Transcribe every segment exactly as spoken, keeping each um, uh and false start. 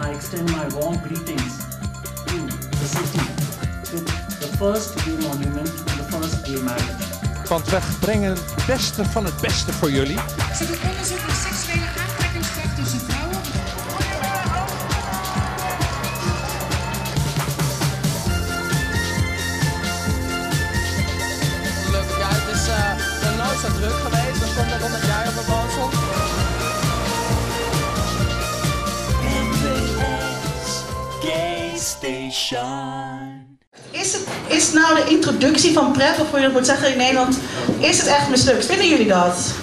I extend my warm greetings to the city, to the first gay monument and the first gay marriage. Want we brengen het beste van het beste voor jullie. Ze doen onderzoek naar seksuele aantrekkingskracht tussen vrouwen. Gelukkig, ja, het is uh, de nooit zo druk geweest, dan komt er nog een jaar op de woonsel. Gay Station. Is, het, is nou de introductie van PrEP, of hoe je dat moet zeggen in Nederland, is het echt mislukt? Vinden jullie dat?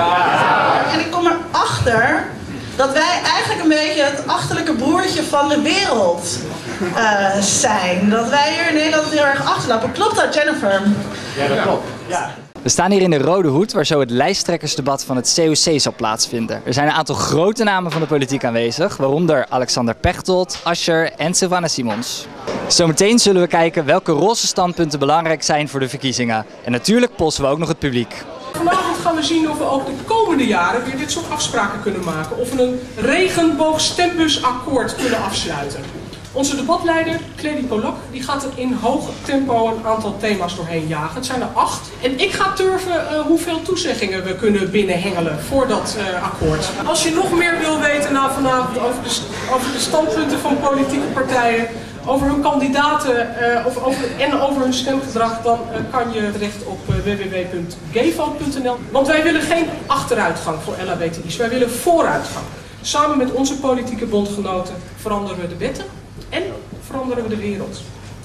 Ja! En ik kom erachter dat wij eigenlijk een beetje het achterlijke broertje van de wereld uh, zijn. Dat wij hier in Nederland heel erg achterlopen. Klopt dat, Jennifer? Ja, dat klopt. Ja. We staan hier in de Rode Hoed, waar zo het lijsttrekkersdebat van het C O C zal plaatsvinden. Er zijn een aantal grote namen van de politiek aanwezig, waaronder Alexander Pechtold, Asscher en Sylvana Simons. Zometeen zullen we kijken welke roze standpunten belangrijk zijn voor de verkiezingen. En natuurlijk polsen we ook nog het publiek. Vanavond gaan we zien of we ook de komende jaren weer dit soort afspraken kunnen maken. Of we een regenboogstembusakkoord kunnen afsluiten. Onze debatleider, Clary Polak, die gaat er in hoog tempo een aantal thema's doorheen jagen. Het zijn er acht. En ik ga turven uh, hoeveel toezeggingen we kunnen binnenhengelen voor dat uh, akkoord. Als je nog meer wil weten na vanavond over de, over de standpunten van politieke partijen, over hun kandidaten uh, of over, en over hun stemgedrag, dan uh, kan je terecht op uh, w w w punt gayvote punt n l. Want wij willen geen achteruitgang voor L H B T I's, wij willen vooruitgang. Samen met onze politieke bondgenoten veranderen we de wetten en veranderen we de wereld.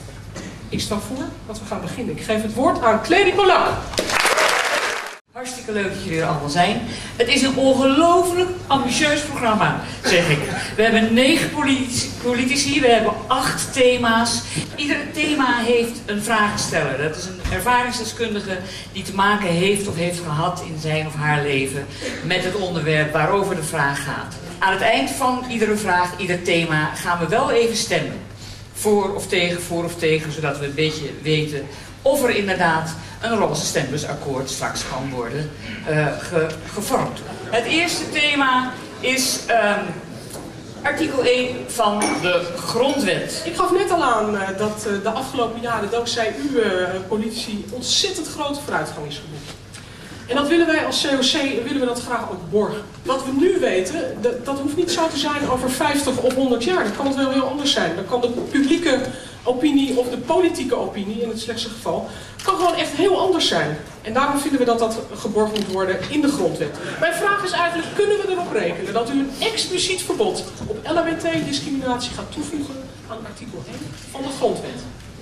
Ik stel voor dat we gaan beginnen. Ik geef het woord aan Clary Polak. Hartstikke leuk dat jullie er allemaal zijn. Het is een ongelooflijk ambitieus programma, zeg ik. We hebben negen politici, politici, we hebben acht thema's. Ieder thema heeft een vraagsteller. Dat is een ervaringsdeskundige die te maken heeft of heeft gehad in zijn of haar leven met het onderwerp waarover de vraag gaat. Aan het eind van iedere vraag, ieder thema, gaan we wel even stemmen. Voor of tegen, voor of tegen, zodat we een beetje weten of er inderdaad een roze stembusakkoord straks kan worden uh, ge gevormd. Het eerste thema is um, artikel één van de grondwet. Ik gaf net al aan uh, dat uh, de afgelopen jaren dankzij u uh, politici ontzettend grote vooruitgang is geboekt. En dat willen wij als C O C willen we dat graag ook borgen. Wat we nu weten, dat, dat hoeft niet zo te zijn over vijftig of honderd jaar. Dat kan het wel heel anders zijn. Dan kan de publieke opinie of de politieke opinie, in het slechtste geval, kan gewoon echt heel anders zijn. En daarom vinden we dat dat geborgd moet worden in de grondwet. Mijn vraag is eigenlijk, kunnen we erop rekenen dat u een expliciet verbod op L H B T-discriminatie gaat toevoegen aan artikel één van de grondwet?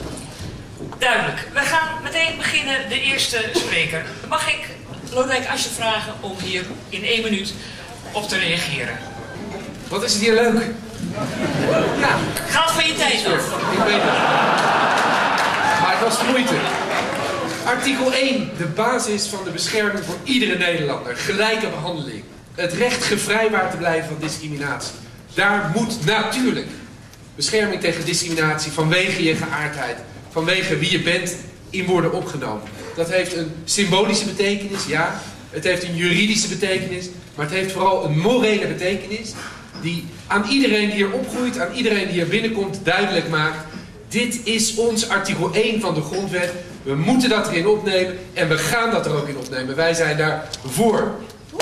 Duidelijk. We gaan meteen beginnen. De eerste spreker. Mag ik Lodewijk Asscher vragen om hier in één minuut op te reageren? Wat is het hier leuk? Ja. Gaat van je tijd af. Ik weet het. Maar het was de moeite. Artikel één. De basis van de bescherming voor iedere Nederlander. Gelijke behandeling. Het recht gevrijwaard te blijven van discriminatie. Daar moet natuurlijk bescherming tegen discriminatie vanwege je geaardheid, vanwege wie je bent, in worden opgenomen. Dat heeft een symbolische betekenis, ja. Het heeft een juridische betekenis, maar het heeft vooral een morele betekenis die aan iedereen die hier opgroeit, aan iedereen die hier binnenkomt, duidelijk maakt: dit is ons artikel één van de grondwet. We moeten dat erin opnemen en we gaan dat er ook in opnemen. Wij zijn daar voor.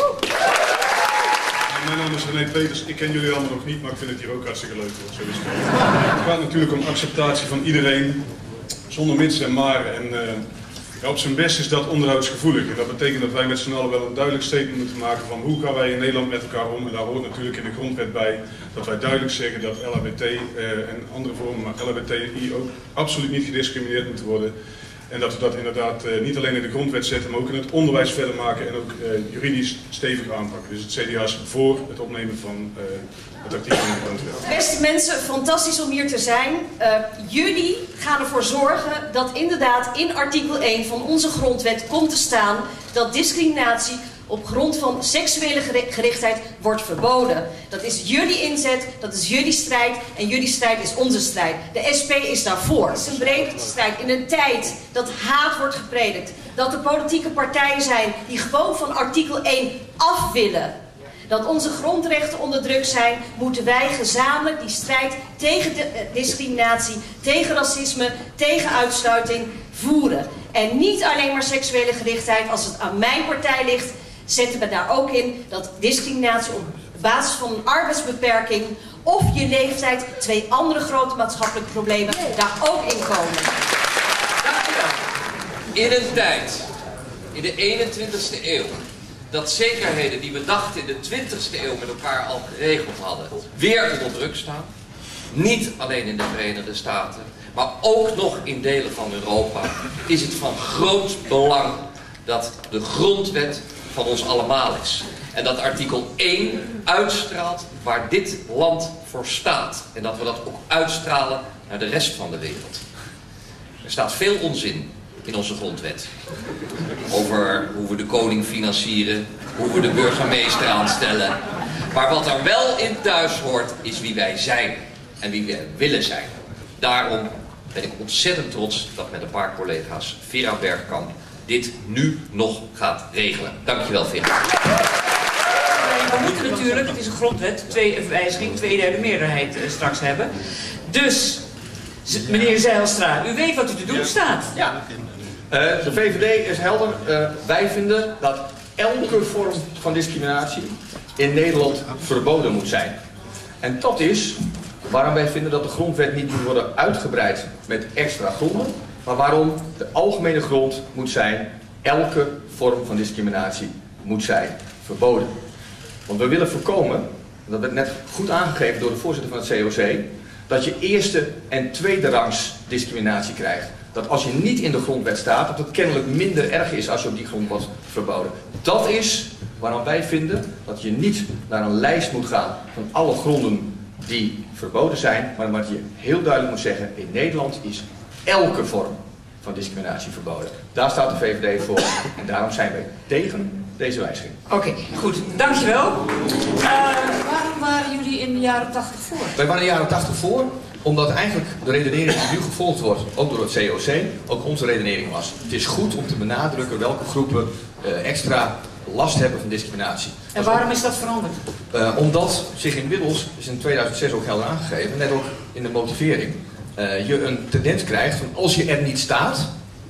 Mijn naam is René Peters, ik ken jullie allemaal nog niet, maar ik vind het hier ook hartstikke leuk. Zo is het. Het gaat natuurlijk om acceptatie van iedereen, zonder mits en maren. En uh, ja, op zijn best is dat onderhoudsgevoelig. En dat betekent dat wij met z'n allen wel een duidelijk statement moeten maken van hoe gaan wij in Nederland met elkaar om. En daar hoort natuurlijk in de grondwet bij dat wij duidelijk zeggen dat L H B T uh, en andere vormen, maar L H B T I ook absoluut niet gediscrimineerd moeten worden. En dat we dat inderdaad uh, niet alleen in de grondwet zetten, maar ook in het onderwijs verder maken en ook uh, juridisch stevig aanpakken. Dus het C D A is voor het opnemen van uh, het artikel in de grondwet. Beste mensen, fantastisch om hier te zijn. Uh, jullie gaan ervoor zorgen dat inderdaad in artikel één van onze grondwet komt te staan dat discriminatie op grond van seksuele gerichtheid wordt verboden. Dat is jullie inzet, dat is jullie strijd en jullie strijd is onze strijd. De S P is daarvoor. Het is een brede strijd in een tijd dat haat wordt gepredikt. Dat er politieke partijen zijn die gewoon van artikel één af willen. dat onze grondrechten onder druk zijn, moeten wij gezamenlijk die strijd tegen de, uh, discriminatie, tegen racisme, tegen uitsluiting voeren. En niet alleen maar seksuele gerichtheid. Als het aan mijn partij ligt, zetten we daar ook in dat discriminatie op basis van een arbeidsbeperking of je leeftijd, twee andere grote maatschappelijke problemen, daar ook in komen. In een tijd, in de eenentwintigste eeuw, dat zekerheden die we dachten in de twintigste eeuw met elkaar al geregeld hadden, weer onder druk staan. Niet alleen in de Verenigde Staten, maar ook nog in delen van Europa, is het van groot belang dat de grondwet van ons allemaal is. En dat artikel één uitstraalt waar dit land voor staat. En dat we dat ook uitstralen naar de rest van de wereld. Er staat veel onzin in onze grondwet. Over hoe we de koning financieren, hoe we de burgemeester aanstellen. Maar wat er wel in thuis hoort, is wie wij zijn en wie we willen zijn. Daarom ben ik ontzettend trots dat met een paar collega's Vera Bergkamp dit nu nog gaat regelen. Dankjewel, Vera. We moeten natuurlijk, het is een grondwet, twee wijziging, tweederde meerderheid uh, straks hebben. Dus, meneer Zijlstra, u weet wat u te doen staat. Ja. Uh, de V V D is helder. Uh, wij vinden dat elke vorm van discriminatie in Nederland verboden moet zijn. En dat is waarom wij vinden dat de grondwet niet moet worden uitgebreid met extra gronden, maar waarom de algemene grond moet zijn, elke vorm van discriminatie moet zijn verboden. Want we willen voorkomen, dat werd net goed aangegeven door de voorzitter van het C O C, dat je eerste en tweede rangs discriminatie krijgt. Dat als je niet in de grondwet staat, dat het kennelijk minder erg is als je op die grond wordt verboden. Dat is waarom wij vinden dat je niet naar een lijst moet gaan van alle gronden die verboden zijn, maar dat je heel duidelijk moet zeggen, in Nederland is elke vorm van discriminatie verboden. Daar staat de V V D voor en daarom zijn wij tegen deze wijziging. Oké, okay, goed. Dankjewel. Uh, waarom waren jullie in de jaren tachtig voor? Wij waren in de jaren tachtig voor, omdat eigenlijk de redenering die nu gevolgd wordt, ook door het C O C, ook onze redenering was. Het is goed om te benadrukken welke groepen uh, extra last hebben van discriminatie. En waarom is dat veranderd? Uh, omdat zich inmiddels, is in tweeduizend zes ook helder aangegeven, net ook in de motivering, uh, je een tendens krijgt van als je er niet staat,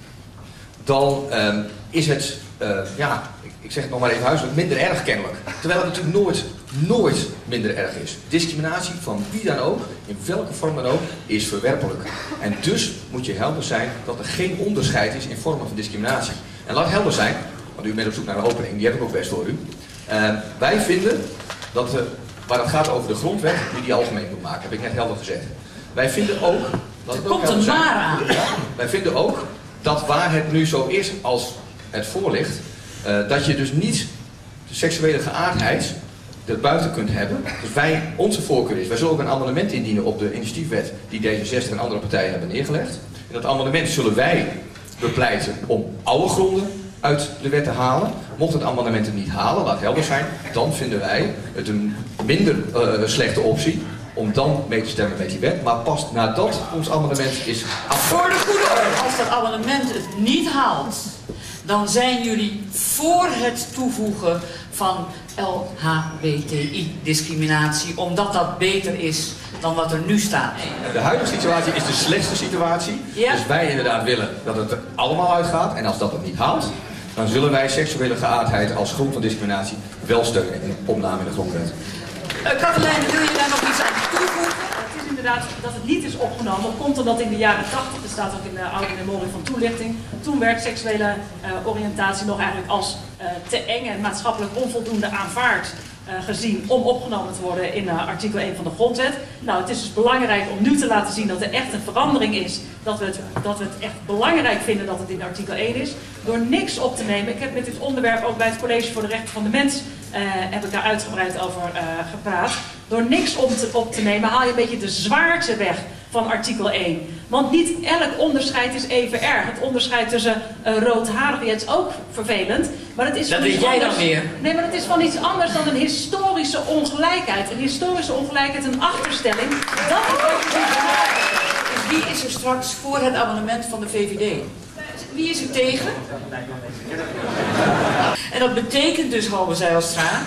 dan uh, is het, uh, ja, ik, ik zeg het nog maar even huiselijk, minder erg kennelijk. Terwijl het natuurlijk nooit, nooit minder erg is. Discriminatie van wie dan ook, in welke vorm dan ook, is verwerpelijk. En dus moet je helder zijn dat er geen onderscheid is in vormen van discriminatie. En laat helder zijn, want u bent op zoek naar een opening, die heb ik ook best voor u. Uh, wij vinden dat, uh, waar het gaat over de grondwet, die die algemeen moet maken, heb ik net helder gezegd. Wij vinden ook, dat het er ook komt een maar aan. Ja, wij vinden ook dat waar het nu zo is als het voor ligt, uh, dat je dus niet de seksuele geaardheid erbuiten kunt hebben. Dus wij, onze voorkeur is, wij zullen ook een amendement indienen op de initiatiefwet die D zesenzestig en andere partijen hebben neergelegd. In dat amendement zullen wij bepleiten om alle gronden uit de wet te halen. Mocht het amendement het niet halen, laat helder zijn, dan vinden wij het een minder uh, slechte optie om dan mee te stemmen met die wet. Maar pas nadat ons amendement is afgerond. Voor de goede orde, als dat amendement het niet haalt, dan zijn jullie voor het toevoegen van L H B T I-discriminatie, omdat dat beter is dan wat er nu staat. De huidige situatie is de slechtste situatie. Ja. Dus wij inderdaad willen dat het er allemaal uitgaat. En als dat het niet haalt, dan zullen wij seksuele geaardheid als grond van discriminatie wel steunen in opname in de grondwet. Uh, Katelijn, wil je daar nog iets aan toevoegen? Het is inderdaad dat het niet is opgenomen, komt omdat in de jaren tachtig, er staat ook in de oude memorie van toelichting, toen werd seksuele uh, oriëntatie nog eigenlijk als uh, te eng en maatschappelijk onvoldoende aanvaard uh, gezien om opgenomen te worden in uh, artikel één van de grondwet. Nou, het is dus belangrijk om nu te laten zien dat er echt een verandering is, dat we het, dat we het echt belangrijk vinden dat het in artikel één is, door niks op te nemen. Ik heb met dit onderwerp ook bij het College voor de Rechten van de Mens uh, heb ik daar uitgebreid over uh, gepraat. Door niks op te, op te nemen haal je een beetje de zwaarte weg van artikel één. Want niet elk onderscheid is even erg. Het onderscheid tussen uh, roodharigen, het is ook vervelend. Maar het is dat van weet iets jij anders. dan meer. Nee, maar het is van iets anders dan een historische ongelijkheid. Een historische ongelijkheid, een achterstelling. Dat is wat je ziet. Dus wie is er straks voor het amendement van de V V D? Wie is er tegen? En dat betekent dus, Halbe Zijlstra,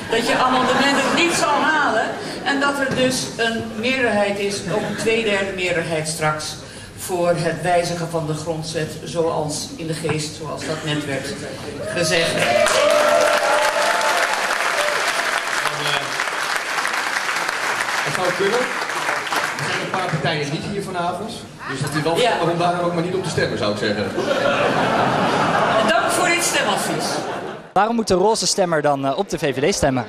dat je amendementen niet zal halen. En dat er dus een meerderheid is, ook een tweederde meerderheid straks, voor het wijzigen van de grondwet zoals in de geest, zoals dat net werd gezegd. Dat zou kunnen. Er zijn een paar partijen niet hier vanavond. Dus dat u wel ja. om daar ook maar niet op te stemmen, zou ik zeggen. Dank voor dit stemadvies. Waarom moet de roze stemmer dan uh, op de V V D stemmen?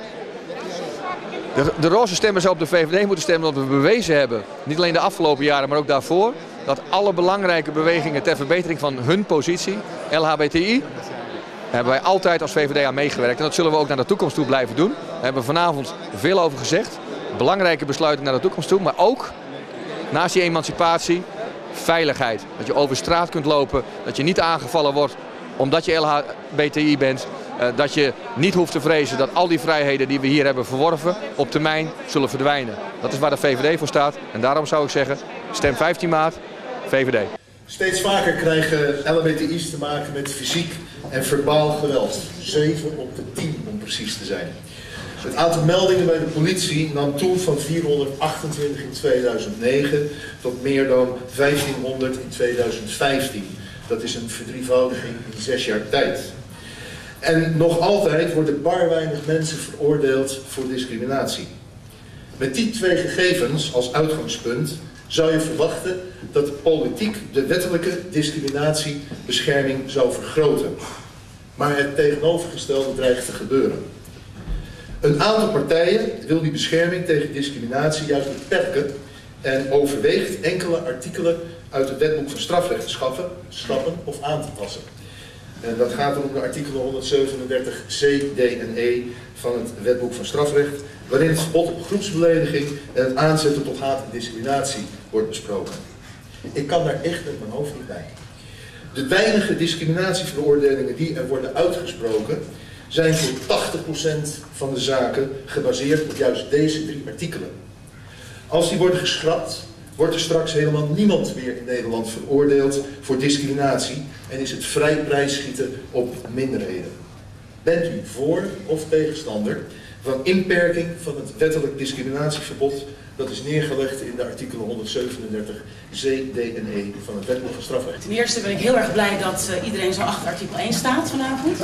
De, de roze stemmers zou op de V V D moeten stemmen omdat we bewezen hebben, niet alleen de afgelopen jaren, maar ook daarvoor, dat alle belangrijke bewegingen ter verbetering van hun positie, L H B T I, hebben wij altijd als V V D aan meegewerkt. En dat zullen we ook naar de toekomst toe blijven doen. Daar hebben we vanavond veel over gezegd. Belangrijke besluiten naar de toekomst toe, maar ook naast die emancipatie, veiligheid. Dat je over straat kunt lopen, dat je niet aangevallen wordt omdat je L H B T I bent. Uh, dat je niet hoeft te vrezen dat al die vrijheden die we hier hebben verworven op termijn zullen verdwijnen. Dat is waar de V V D voor staat. En daarom zou ik zeggen, stem vijftien maart, V V D. Steeds vaker krijgen L H B T I's te maken met fysiek en verbaal geweld. zeven op de tien om precies te zijn. Het aantal meldingen bij de politie nam toe van vierhonderdachtentwintig in tweeduizend negen tot meer dan vijftienhonderd in tweeduizend vijftien. Dat is een verdrievoudiging in zes jaar tijd. En nog altijd worden bar weinig mensen veroordeeld voor discriminatie. Met die twee gegevens als uitgangspunt zou je verwachten dat de politiek de wettelijke discriminatiebescherming zou vergroten. Maar het tegenovergestelde dreigt te gebeuren. Een aantal partijen wil die bescherming tegen discriminatie juist beperken en overweegt enkele artikelen uit het wetboek van strafrecht te schaffen, schrappen of aan te passen. En dat gaat om de artikelen honderdzevenendertig C, D en E van het wetboek van strafrecht, waarin het verbod op groepsbelediging en het aanzetten tot haat en discriminatie wordt besproken. Ik kan daar echt met mijn hoofd niet bij. De weinige discriminatieveroordelingen die er worden uitgesproken, zijn voor tachtig procent van de zaken gebaseerd op juist deze drie artikelen. Als die worden geschrapt, wordt er straks helemaal niemand meer in Nederland veroordeeld voor discriminatie en is het vrij prijsschieten op minderheden. Bent u voor of tegenstander van inperking van het wettelijk discriminatieverbod dat is neergelegd in de artikelen honderdzevenendertig C, D en E van het wetboek van strafrecht? Ten eerste ben ik heel erg blij dat uh, iedereen zo achter artikel één staat vanavond.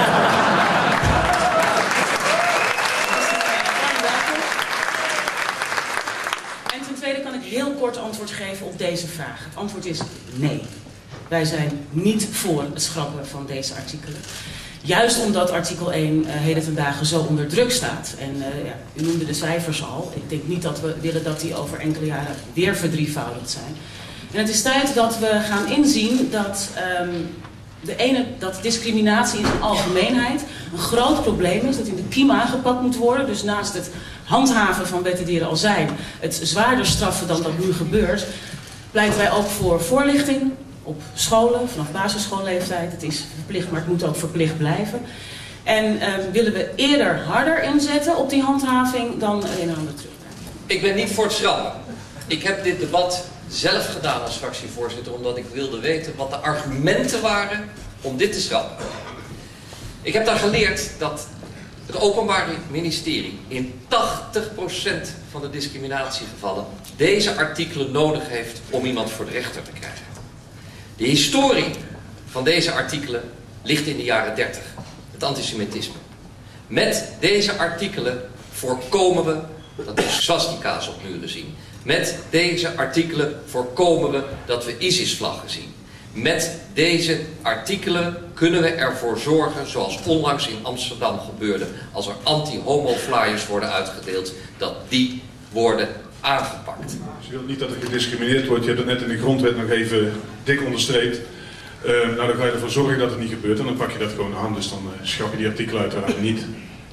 En ten tweede kan ik heel kort antwoord geven op deze vraag. Het antwoord is nee. Wij zijn niet voor het schrappen van deze artikelen. Juist omdat artikel één uh, heden ten dagen zo onder druk staat. En uh, ja, u noemde de cijfers al. Ik denk niet dat we willen dat die over enkele jaren weer verdrievoudigd zijn. En het is tijd dat we gaan inzien dat, um, de ene, dat discriminatie in zijn algemeenheid een groot probleem is. Dat in de kiem aangepakt moet worden. Dus naast het handhaven van wetten die er al zijn, het zwaarder straffen dan dat nu gebeurt, pleiten wij ook voor voorlichting op scholen, vanaf basisschoolleeftijd. Het is verplicht, maar het moet ook verplicht blijven. En uh, willen we eerder harder inzetten op die handhaving dan een en ander terug. Ik ben niet voor het schrappen. Ik heb dit debat zelf gedaan als fractievoorzitter, omdat ik wilde weten wat de argumenten waren om dit te schrappen. Ik heb daar geleerd dat het Openbaar Ministerie in tachtig procent van de discriminatiegevallen deze artikelen nodig heeft om iemand voor de rechter te krijgen. De historie van deze artikelen ligt in de jaren dertig, het antisemitisme. Met deze artikelen voorkomen we dat we swastika's op muren zien. Met deze artikelen voorkomen we dat we ISIS-vlaggen zien. Met deze artikelen kunnen we ervoor zorgen, zoals onlangs in Amsterdam gebeurde, als er anti-homo-flyers worden uitgedeeld, dat die worden aangepakt. Dus je wilt niet dat er gediscrimineerd wordt. Je hebt het net in de grondwet nog even dik onderstreept. Uh, nou, dan ga je ervoor zorgen dat het niet gebeurt en dan pak je dat gewoon aan. Dus dan uh, schap je die artikelen uiteraard niet.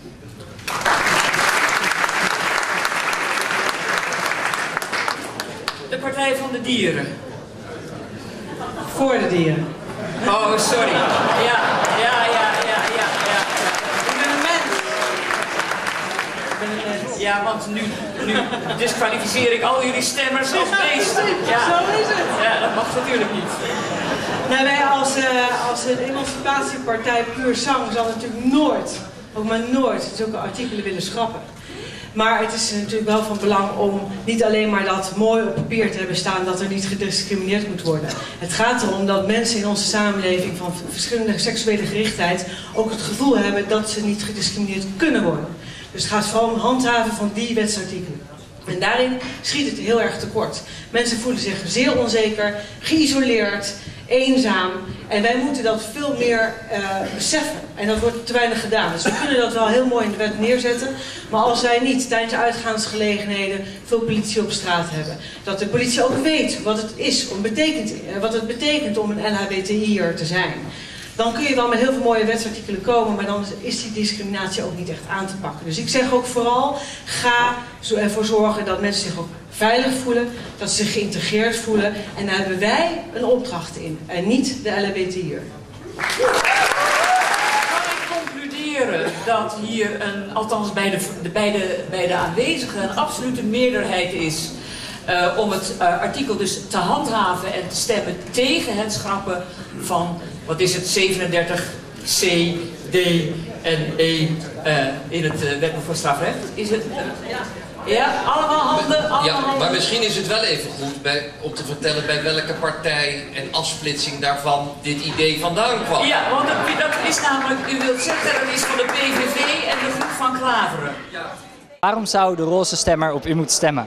De Partij van de Dieren. Voor de dieren. Oh, sorry. Ja, ja, ja, ja, ja, ja. Ik ben een mens. Ik ben een mens. Ja, want nu, nu disqualificeer ik al jullie stemmers als beesten. Ja. Zo is het. Ja, dat mag natuurlijk niet. Nou, wij als, uh, als een emancipatiepartij puur sang zal natuurlijk nooit ook maar nooit zulke artikelen willen schrappen. Maar het is natuurlijk wel van belang om niet alleen maar dat mooi op papier te hebben staan dat er niet gediscrimineerd moet worden. Het gaat erom dat mensen in onze samenleving van verschillende seksuele gerichtheid ook het gevoel hebben dat ze niet gediscrimineerd kunnen worden. Dus het gaat vooral om handhaven van die wetsartikelen. En daarin schiet het heel erg tekort. Mensen voelen zich zeer onzeker, geïsoleerd, eenzaam. En wij moeten dat veel meer uh, beseffen. En dat wordt te weinig gedaan. Dus we kunnen dat wel heel mooi in de wet neerzetten. Maar als wij niet tijdens uitgaansgelegenheden veel politie op straat hebben. Dat de politie ook weet wat het is, om betekent, wat het betekent om een L H B T I'er te zijn. Dan kun je wel met heel veel mooie wetsartikelen komen, maar dan is die discriminatie ook niet echt aan te pakken. Dus ik zeg ook vooral, ga ervoor zorgen dat mensen zich ook veilig voelen, dat ze zich geïntegreerd voelen. En daar hebben wij een opdracht in, en niet de L H B T I'er. Kan ik concluderen dat hier, een, althans bij de, de, bij, de, bij de aanwezigen, een absolute meerderheid is uh, om het uh, artikel dus te handhaven en te stemmen tegen het schrappen van, wat is het, zevenendertig C, D en E uh, in het uh, wetboek van strafrecht? Is het? Uh, ja, allemaal handen, allemaal Ja, handen. maar misschien is het wel even goed bij, om te vertellen bij welke partij en afsplitsing daarvan dit idee vandaan kwam. Ja, want dat, dat is namelijk, u wilt zeggen, dat is van de P V V en de groep van Klaveren. Waarom zou de roze stemmer op u moeten stemmen?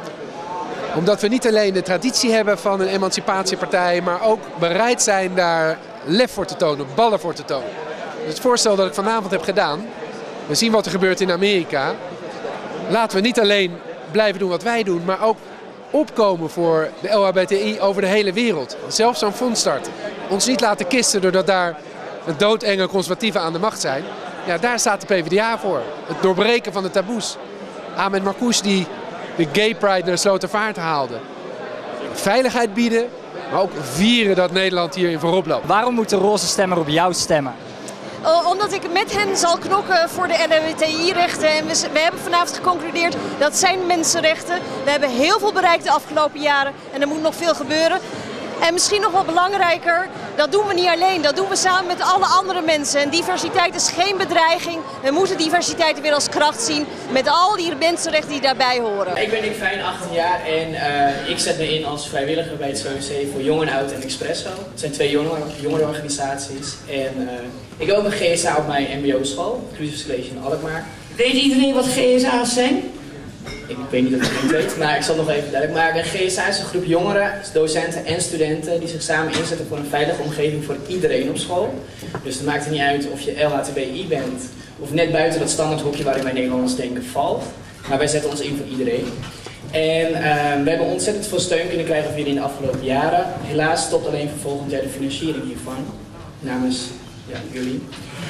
Omdat we niet alleen de traditie hebben van een emancipatiepartij, maar ook bereid zijn daar lef voor te tonen, ballen voor te tonen. Dus het voorstel dat ik vanavond heb gedaan, we zien wat er gebeurt in Amerika. Laten we niet alleen blijven doen wat wij doen, maar ook opkomen voor de L H B T I over de hele wereld. Zelfs zo'n fonds starten. Ons niet laten kisten doordat daar een doodenge conservatieven aan de macht zijn. Ja, daar staat de P v d A voor. Het doorbreken van de taboes. Ahmed Marcouch die de Gay Pride naar Slotervaart haalde. Veiligheid bieden, maar ook vieren dat Nederland hierin voorop loopt. Waarom moet de roze stemmer op jou stemmen? Uh, omdat ik met hen zal knokken voor de L H B T I-rechten. En we, we hebben vanavond geconcludeerd dat zijn mensenrechten. We hebben heel veel bereikt de afgelopen jaren en er moet nog veel gebeuren. En misschien nog wel belangrijker, dat doen we niet alleen, dat doen we samen met alle andere mensen. En diversiteit is geen bedreiging. We moeten diversiteit weer als kracht zien met al die mensenrechten die daarbij horen. Ik ben Nick Fijn, achttien jaar en uh, ik zet me in als vrijwilliger bij het C O C voor Jong en Oud en Expresso. Het zijn twee jongerenorganisaties. En uh, ik heb ook een G S A op mijn M B O-school, Inclusive College in Alkmaar. Weet iedereen wat G S A's zijn? Ik weet niet of je het weet, maar ik zal nog even duidelijk maken. Een G S A is een groep jongeren, docenten en studenten die zich samen inzetten voor een veilige omgeving voor iedereen op school. Dus het maakt er niet uit of je L H T B I bent of net buiten dat standaardhokje waarin wij Nederlanders denken valt. Maar wij zetten ons in voor iedereen. En uh, we hebben ontzettend veel steun kunnen krijgen van jullie in de afgelopen jaren. Helaas stopt alleen voor volgend jaar de financiering hiervan. Namens ja, jullie.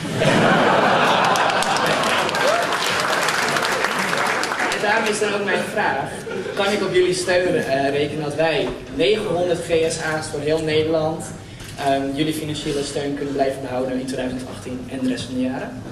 Daarom is dan ook mijn vraag, kan ik op jullie steun uh, rekenen dat wij negenhonderd G S A's door heel Nederland um, jullie financiële steun kunnen blijven behouden in twintig achttien en de rest van de jaren?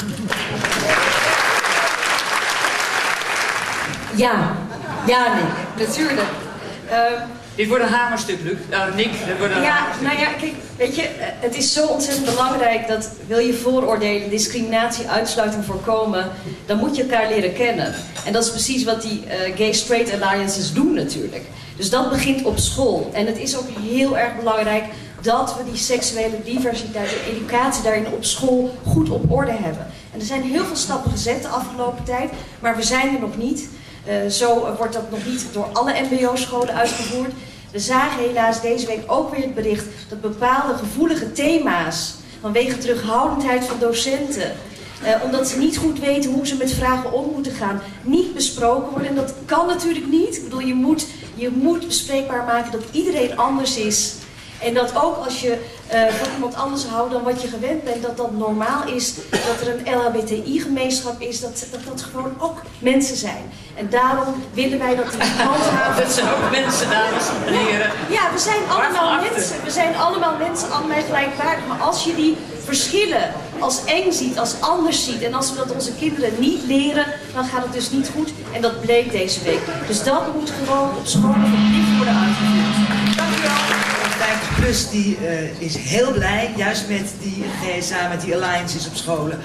Ja, ja nee, natuurlijk. Uh, Dit wordt een hamerstuk, Luc. Uh, Nick, dit wordt een ja, hamerstuk. nou ja, kijk, weet je, het is zo ontzettend belangrijk dat wil je vooroordelen, discriminatie, uitsluiting voorkomen, dan moet je elkaar leren kennen. En dat is precies wat die uh, Gay Straight Alliances doen natuurlijk. Dus dat begint op school. En het is ook heel erg belangrijk dat we die seksuele diversiteit en educatie daarin op school goed op orde hebben. En er zijn heel veel stappen gezet de afgelopen tijd, maar we zijn er nog niet. Uh, zo wordt dat nog niet door alle M B O-scholen uitgevoerd. We zagen helaas deze week ook weer het bericht dat bepaalde gevoelige thema's vanwege terughoudendheid van docenten, uh, omdat ze niet goed weten hoe ze met vragen om moeten gaan, niet besproken worden. En dat kan natuurlijk niet. Ik bedoel, je moet, je moet bespreekbaar maken dat iedereen anders is. En dat ook als je uh, van iemand anders houdt dan wat je gewend bent, dat dat normaal is, dat er een L H B T I-gemeenschap is, dat, dat dat gewoon ook mensen zijn. En daarom willen wij dat die handhaven. Dat zijn ook mensen, dames en heren. Ja, we zijn allemaal mensen. We zijn allemaal mensen, allemaal gelijkwaardig. Maar als je die verschillen als eng ziet, als anders ziet, en als we dat onze kinderen niet leren, dan gaat het dus niet goed. En dat bleek deze week. Dus dat moet gewoon op school verplicht worden uitgevoerd. Dank u wel. vijftig plus die uh, is heel blij, juist met die G S A, met die alliances op scholen.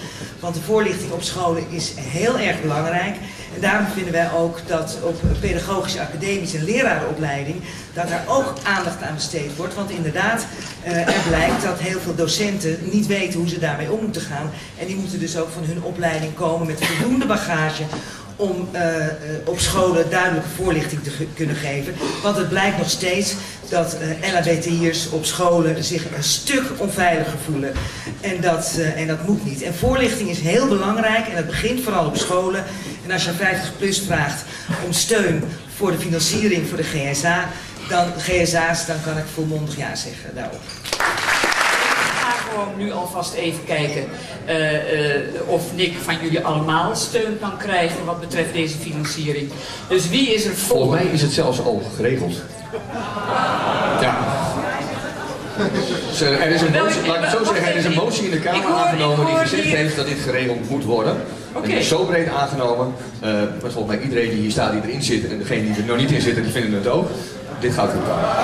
Want de voorlichting op scholen is heel erg belangrijk. En daarom vinden wij ook dat op pedagogische, academische en lerarenopleiding, dat daar ook aandacht aan besteed wordt. Want inderdaad, uh, er blijkt dat heel veel docenten niet weten hoe ze daarmee om moeten gaan. En die moeten dus ook van hun opleiding komen met voldoende bagage om uh, uh, op scholen duidelijke voorlichting te ge kunnen geven. Want het blijkt nog steeds dat uh, L H B T I'ers op scholen zich een stuk onveiliger voelen. En dat, uh, en dat moet niet. En voorlichting is heel belangrijk en dat begint vooral op scholen. En als je aan vijftig plus vraagt om steun voor de financiering voor de G S A, dan, G S A's, dan kan ik volmondig ja zeggen daarop. Gewoon nu alvast even kijken uh, uh, of Nick van jullie allemaal steun kan krijgen wat betreft deze financiering. Dus wie is er voor? Volgens mij is het zelfs al geregeld. Ja. Dus, uh, er is een motie, laat ik het zo zeggen, er is een motie in de Kamer hoor, aangenomen die gezegd hier... heeft dat dit geregeld moet worden. Okay. En die is zo breed aangenomen, uh, maar volgens mij iedereen die hier staat, die erin zit en degene die er nog niet in zitten, die vinden het ook. Dit gaat goed komen.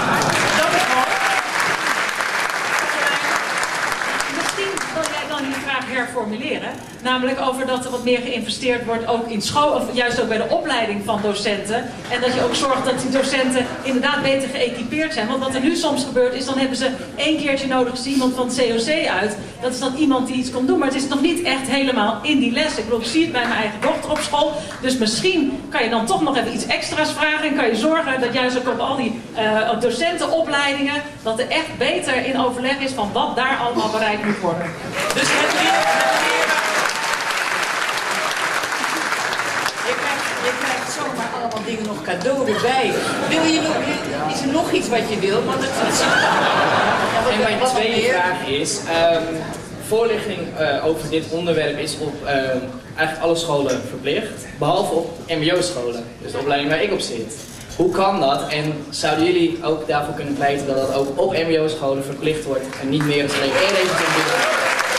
Herformuleren, namelijk over dat er wat meer geïnvesteerd wordt ook in school, of juist ook bij de opleiding van docenten. En dat je ook zorgt dat die docenten inderdaad beter geëquipeerd zijn. Want wat er nu soms gebeurt is, dan hebben ze één keertje nodig is iemand van het C O C uit. Dat is dan iemand die iets komt doen, maar het is nog niet echt helemaal in die les. Ik bedoel, ik zie het bij mijn eigen dochter op school. Dus misschien kan je dan toch nog even iets extra's vragen en kan je zorgen dat juist ook op al die uh, docentenopleidingen, dat er echt beter in overleg is van wat daar allemaal bereikt moet worden. Dus het weer, het weer. Je krijgt, je krijgt zomaar allemaal dingen nog cadeau erbij. Wil je nog, is er nog iets wat je wil? Want het, het zit ja, en mijn tweede vraag is, um, voorlichting uh, over dit onderwerp is op uh, eigenlijk alle scholen verplicht, behalve op M B O-scholen, dus de opleiding waar ik op zit. Hoe kan dat en zouden jullie ook daarvoor kunnen pleiten dat dat ook op M B O-scholen verplicht wordt en niet meer als alleen één even doen?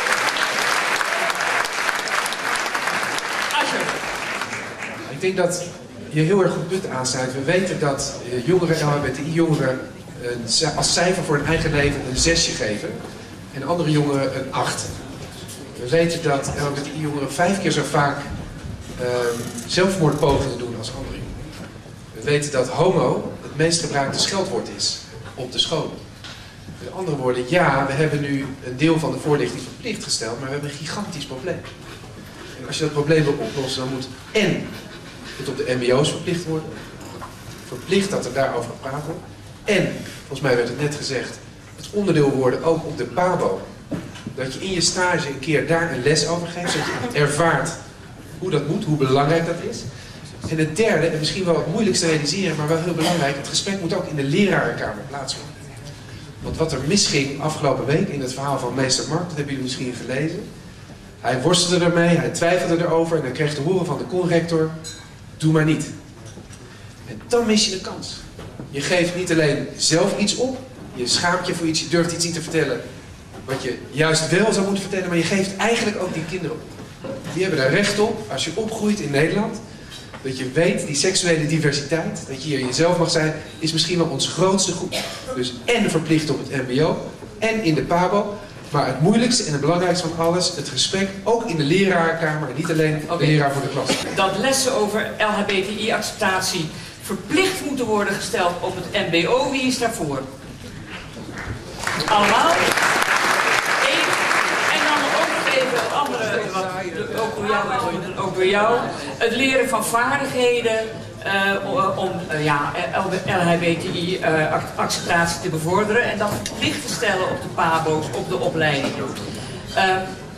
Ik denk dat je heel erg goed punt aansnijdt. We weten dat jongeren, L H B T I-jongeren, als cijfer voor hun eigen leven een zesje geven en andere jongeren een acht. We weten dat L H B T I-jongeren vijf keer zo vaak uh, zelfmoordpogingen doen als andere jongeren. We weten dat homo het meest gebruikte scheldwoord is op de scholen. Met andere woorden, ja, we hebben nu een deel van de voorlichting verplicht gesteld, maar we hebben een gigantisch probleem. En als je dat probleem wil oplossen, dan moet en het op de M B O's verplicht worden. Verplicht dat er daarover gepraat wordt. En, volgens mij werd het net gezegd, het onderdeel worden ook op de PABO. Dat je in je stage een keer daar een les over geeft, zodat je ervaart hoe dat moet, hoe belangrijk dat is. En het derde, en misschien wel het moeilijkste te realiseren, maar wel heel belangrijk, het gesprek moet ook in de lerarenkamer plaatsvinden. Want wat er misging afgelopen week in het verhaal van meester Mark, dat hebben jullie misschien gelezen. Hij worstelde ermee, hij twijfelde erover en dan kreeg te horen van de conrector, doe maar niet. En dan mis je de kans. Je geeft niet alleen zelf iets op, je schaamt je voor iets, je durft iets niet te vertellen wat je juist wel zou moeten vertellen, maar je geeft eigenlijk ook die kinderen op. Die hebben er recht op, als je opgroeit in Nederland, dat je weet, die seksuele diversiteit, dat je hier jezelf mag zijn, is misschien wel ons grootste goed. Dus en verplicht op het M B O, en in de PABO, maar het moeilijkste en het belangrijkste van alles, het gesprek, ook in de lerarenkamer, en niet alleen de leraar voor de klas. Dat lessen over L H B T I-acceptatie verplicht moeten worden gesteld op het M B O, wie is daarvoor? Allemaal? Eén. En dan ook nog even het andere, wat ook door jou, ook door jou. Het leren van vaardigheden uh, om uh, ja, L H B T I-acceptatie uh, te bevorderen en dat verplicht te stellen op de PABO's, op de opleiding. Uh,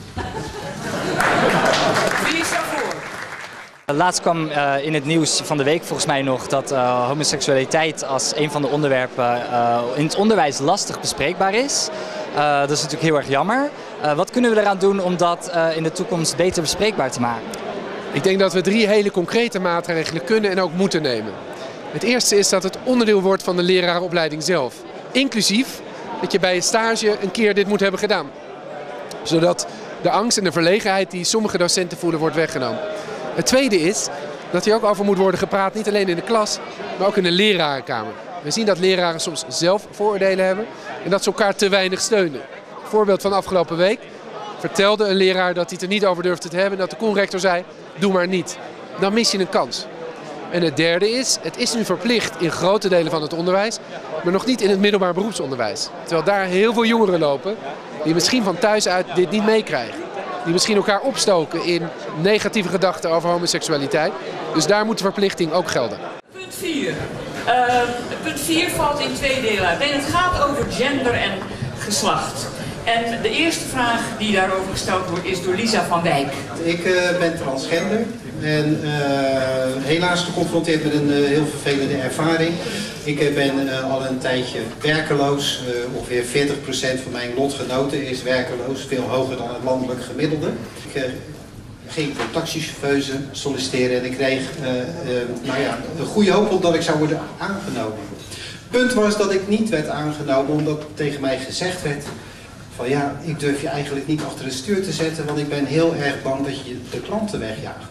wie is daarvoor? Laatst kwam uh, in het nieuws van de week volgens mij nog dat uh, homoseksualiteit als een van de onderwerpen uh, in het onderwijs lastig bespreekbaar is. Uh, dat is natuurlijk heel erg jammer. Uh, wat kunnen we eraan doen om dat uh, in de toekomst beter bespreekbaar te maken? Ik denk dat we drie hele concrete maatregelen kunnen en ook moeten nemen. Het eerste is dat het onderdeel wordt van de lerarenopleiding zelf. Inclusief dat je bij je stage een keer dit moet hebben gedaan. Zodat de angst en de verlegenheid die sommige docenten voelen wordt weggenomen. Het tweede is dat hier ook over moet worden gepraat, niet alleen in de klas, maar ook in de lerarenkamer. We zien dat leraren soms zelf vooroordelen hebben en dat ze elkaar te weinig steunen. Voorbeeld van afgelopen week. vertelde een leraar dat hij het er niet over durfde te hebben. En dat de conrector zei, doe maar niet. Dan mis je een kans. En het derde is, het is nu verplicht in grote delen van het onderwijs, maar nog niet in het middelbaar beroepsonderwijs. Terwijl daar heel veel jongeren lopen die misschien van thuis uit dit niet meekrijgen. Die misschien elkaar opstoken in negatieve gedachten over homoseksualiteit. Dus daar moet de verplichting ook gelden. Punt vier. Uh, punt vier valt in twee delen uit. En het gaat over gender en geslacht. En de eerste vraag die daarover gesteld wordt is door Lisa van Wijk. Ik uh, ben transgender en uh, helaas geconfronteerd met een uh, heel vervelende ervaring. Ik uh, ben uh, al een tijdje werkeloos. Uh, ongeveer veertig procent van mijn lotgenoten is werkeloos, veel hoger dan het landelijk gemiddelde. Ik uh, ging voor taxichauffeuse solliciteren en ik kreeg uh, uh, nou ja, een goede hoop op dat ik zou worden aangenomen. Het punt was dat ik niet werd aangenomen omdat tegen mij gezegd werd van ja, ik durf je eigenlijk niet achter het stuur te zetten, want ik ben heel erg bang dat je de klanten wegjaagt.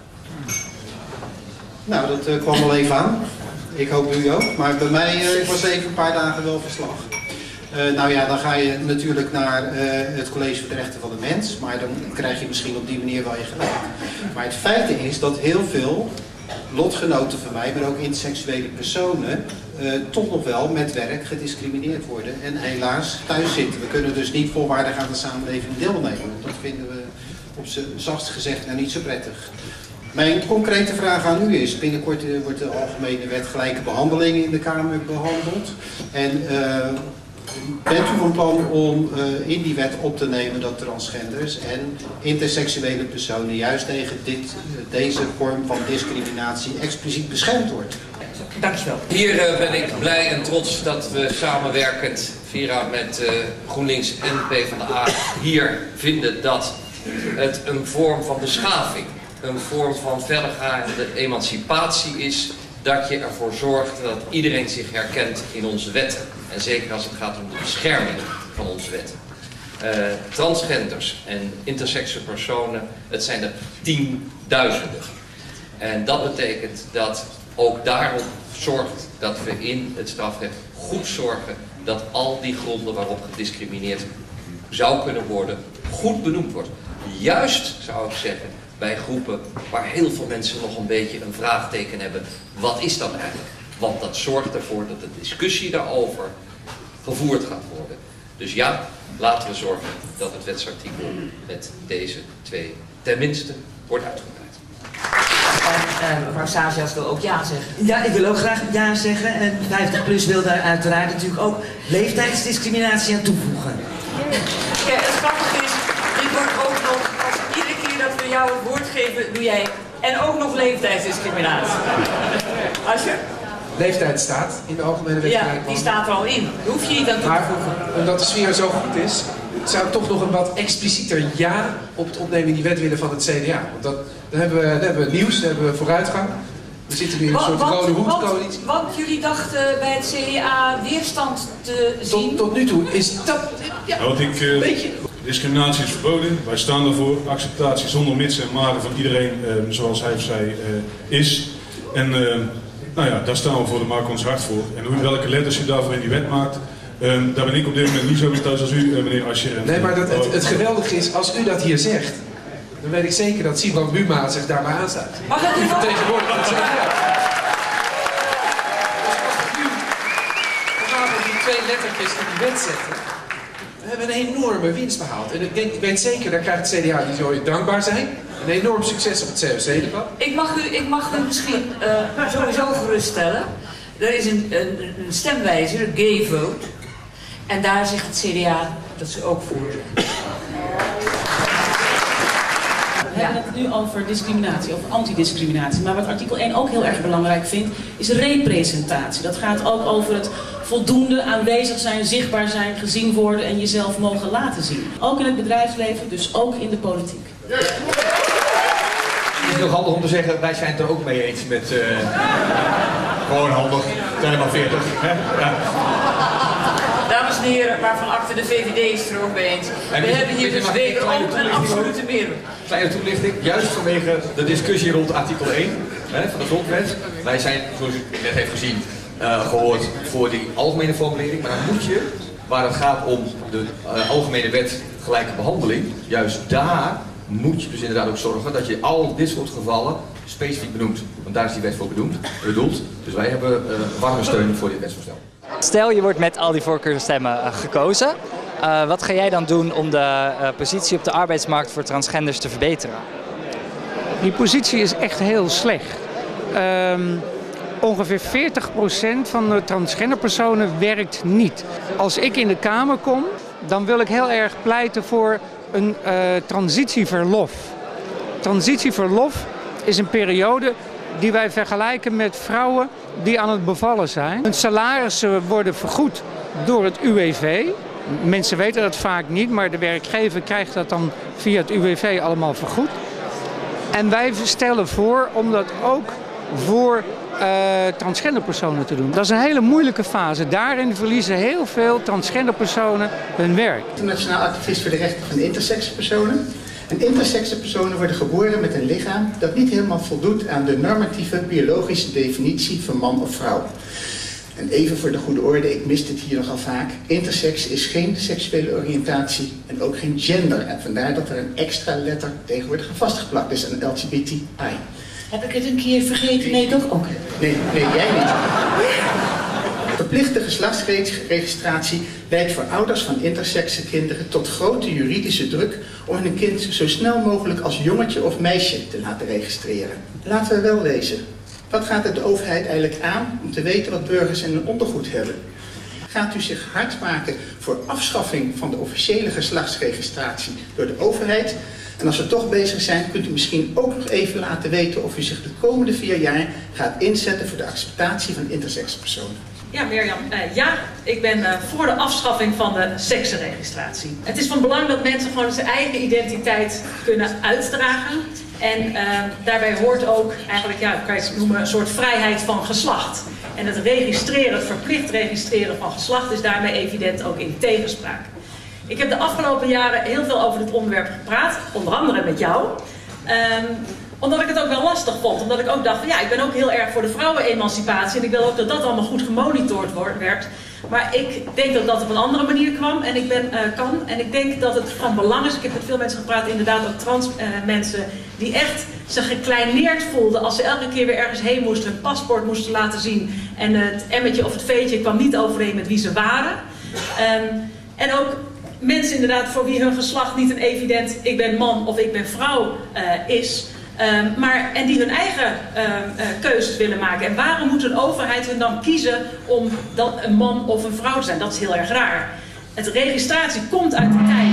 Nou, dat uh, kwam wel even aan. Ik hoop u ook, maar bij mij uh, was even een paar dagen wel verslag. Uh, nou ja, dan ga je natuurlijk naar uh, het College voor de Rechten van de Mens, maar dan krijg je misschien op die manier wel je gelijk. Maar het feit is dat heel veel lotgenoten van mij, maar ook interseksuele personen, uh, toch nog wel met werk gediscrimineerd worden en helaas thuis zitten. We kunnen dus niet volwaardig aan de samenleving deelnemen. Dat vinden we op z'n zachtst gezegd nou niet zo prettig. Mijn concrete vraag aan u is, binnenkort uh, wordt de Algemene Wet Gelijke Behandeling in de Kamer behandeld. En uh, bent u van plan om uh, in die wet op te nemen dat transgenders en interseksuele personen juist tegen dit, uh, deze vorm van discriminatie expliciet beschermd wordt? Dankjewel. Hier uh, ben ik blij en trots dat we samenwerkend, Vera met uh, GroenLinks en PvdA, hier vinden dat het een vorm van beschaving, een vorm van verdergaande emancipatie is, dat je ervoor zorgt dat iedereen zich herkent in onze wetten. En zeker als het gaat om de bescherming van onze wetten. Uh, transgenders en interseksuele personen, het zijn er tienduizenden. En dat betekent dat ook daarop zorgt dat we in het strafrecht goed zorgen dat al die gronden waarop gediscrimineerd zou kunnen worden, goed benoemd wordt. Juist, zou ik zeggen, bij groepen waar heel veel mensen nog een beetje een vraagteken hebben. Wat is dat eigenlijk? Want dat zorgt ervoor dat de discussie daarover gevoerd gaat worden. Dus ja, laten we zorgen dat het wetsartikel met deze twee tenminste wordt uitgebreid. En uh, mevrouw Sazias wil ook ja zeggen. Ja, ik wil ook graag ja zeggen. En vijftig plus wil daar uiteraard natuurlijk ook leeftijdsdiscriminatie aan toevoegen. Kijk, het grappige is, dit wordt ook nog, als iedere keer dat we jou het woord geven, doe jij en ook nog leeftijdsdiscriminatie. Als je... Leeftijd staat in de Algemene Wet. Ja, die staat er al in. Daar hoef je niet aan toe te voegen. Maar omdat de sfeer zo goed is, zou ik toch nog een wat explicieter ja op het opnemen in die wet willen van het C D A. Want dat, dan, hebben we, dan hebben we nieuws, dan hebben we vooruitgang. We zitten nu in een soort wat, rode hoedcoalitie. Want, want jullie dachten bij het C D A weerstand te zien? Tot, tot nu toe is dat... Ja, nou, wat ik, uh, beetje... Discriminatie is verboden. Wij staan daarvoor. Acceptatie zonder mits en maren van iedereen uh, zoals hij of zij uh, is. En... Uh, Nou ja, daar staan we voor, daar maken we ons hard voor. En hoe, welke letters je daarvoor in die wet maakt, um, daar ben ik op dit moment niet zo mee thuis als u, uh, meneer Ascher. Nee, maar dat, het, het geweldige is, als u dat hier zegt, dan weet ik zeker dat Sibrand Buma zich daarbij aansluit. Mag ik u vertegenwoordigt het C D A. Dus als we nu vanavond die twee lettertjes in die wet zetten, we hebben een enorme winst behaald. En ik, denk, ik weet zeker, daar krijgt het C D A die zal je dankbaar zijn. Een enorm succes op het C O C-debat. Ik mag u, ik mag u misschien uh, sowieso geruststellen. Er is een, een, een stemwijzer, gay vote. En daar zegt het C D A dat ze ook voor zijn. We hebben het nu over discriminatie, over antidiscriminatie. Maar wat artikel één ook heel erg belangrijk vindt, is representatie. Dat gaat ook over het voldoende aanwezig zijn, zichtbaar zijn, gezien worden en jezelf mogen laten zien. Ook in het bedrijfsleven, dus ook in de politiek. Het is nog handig om te zeggen, wij zijn het er ook mee eens met... Uh, gewoon handig, zijn er maar veertig. Hè? Ja. Dames en heren, waarvan akte de V V D is er ook mee eens. We En hebben hier dus wederom een absolute meerderheid. Kleine toelichting, juist vanwege de discussie rond artikel één hè, van de grondwet. Wij zijn, zoals u net heeft gezien, uh, gehoord voor die algemene formulering. Maar dan moet je waar het gaat om de uh, algemene wet gelijke behandeling, juist daar moet je dus inderdaad ook zorgen dat je al dit soort gevallen specifiek benoemt. Want daar is die wet voor bedoeld. bedoeld. Dus wij hebben uh, warme steun voor dit wetsvoorstel. Stel je wordt met al die voorkeurstemmen uh, gekozen. Uh, wat ga jij dan doen om de uh, positie op de arbeidsmarkt voor transgenders te verbeteren? Die positie is echt heel slecht. Um, ongeveer veertig procent van de transgenderpersonen werkt niet. Als ik in de Kamer kom, dan wil ik heel erg pleiten voor een uh, transitieverlof. Transitieverlof is een periode die wij vergelijken met vrouwen die aan het bevallen zijn. Hun salarissen worden vergoed door het U W V. Mensen weten dat vaak niet, maar de werkgever krijgt dat dan via het U W V allemaal vergoed. En wij stellen voor om dat ook voor uh, transgenderpersonen te doen. Dat is een hele moeilijke fase. Daarin verliezen heel veel transgenderpersonen hun werk. Internationaal activist voor de rechten van intersexe personen. En intersexe personen worden geboren met een lichaam dat niet helemaal voldoet aan de normatieve biologische definitie van man of vrouw. En even voor de goede orde, ik mis dit hier nogal vaak. Intersex is geen seksuele oriëntatie en ook geen gender. En vandaar dat er een extra letter tegenwoordig vastgeplakt is aan L G B T I. Heb ik het een keer vergeten? Nee, toch ook? Nee, nee, jij niet. Verplichte geslachtsregistratie leidt voor ouders van intersexe kinderen tot grote juridische druk om hun kind zo snel mogelijk als jongetje of meisje te laten registreren. Laten we wel wezen. Wat gaat het de overheid eigenlijk aan om te weten wat burgers in hun ondergoed hebben? Gaat u zich hard maken voor afschaffing van de officiële geslachtsregistratie door de overheid? En als we toch bezig zijn, kunt u misschien ook nog even laten weten of u zich de komende vier jaar gaat inzetten voor de acceptatie van intersexe personen. Ja, Mirjam. Uh, ja, ik ben uh, voor de afschaffing van de seksenregistratie. Het is van belang dat mensen gewoon zijn eigen identiteit kunnen uitdragen. En uh, daarbij hoort ook eigenlijk, ja, kan je het noemen, een soort vrijheid van geslacht. En het registreren, het verplicht registreren van geslacht is daarmee evident ook in tegenspraak. Ik heb de afgelopen jaren heel veel over dit onderwerp gepraat, onder andere met jou. Um, Omdat ik het ook wel lastig vond. Omdat ik ook dacht, van, ja, ik ben ook heel erg voor de vrouwenemancipatie. En ik wil ook dat dat allemaal goed gemonitord werd. Maar ik denk dat dat op een andere manier kwam en ik ben, uh, kan. En ik denk dat het van belang is. Ik heb met veel mensen gepraat, inderdaad ook trans uh, mensen. Die echt zich gekleineerd voelden als ze elke keer weer ergens heen moesten. Hun paspoort moesten laten zien. En uh, het emmetje of het veetje kwam niet overeen met wie ze waren. Um, en ook mensen inderdaad voor wie hun geslacht niet een evident ik ben man of ik ben vrouw uh, is. Um, maar, en die hun eigen uh, uh, keuzes willen maken. En waarom moet een overheid hun dan kiezen om dan een man of een vrouw te zijn? Dat is heel erg raar. Het registratie komt uit de tijd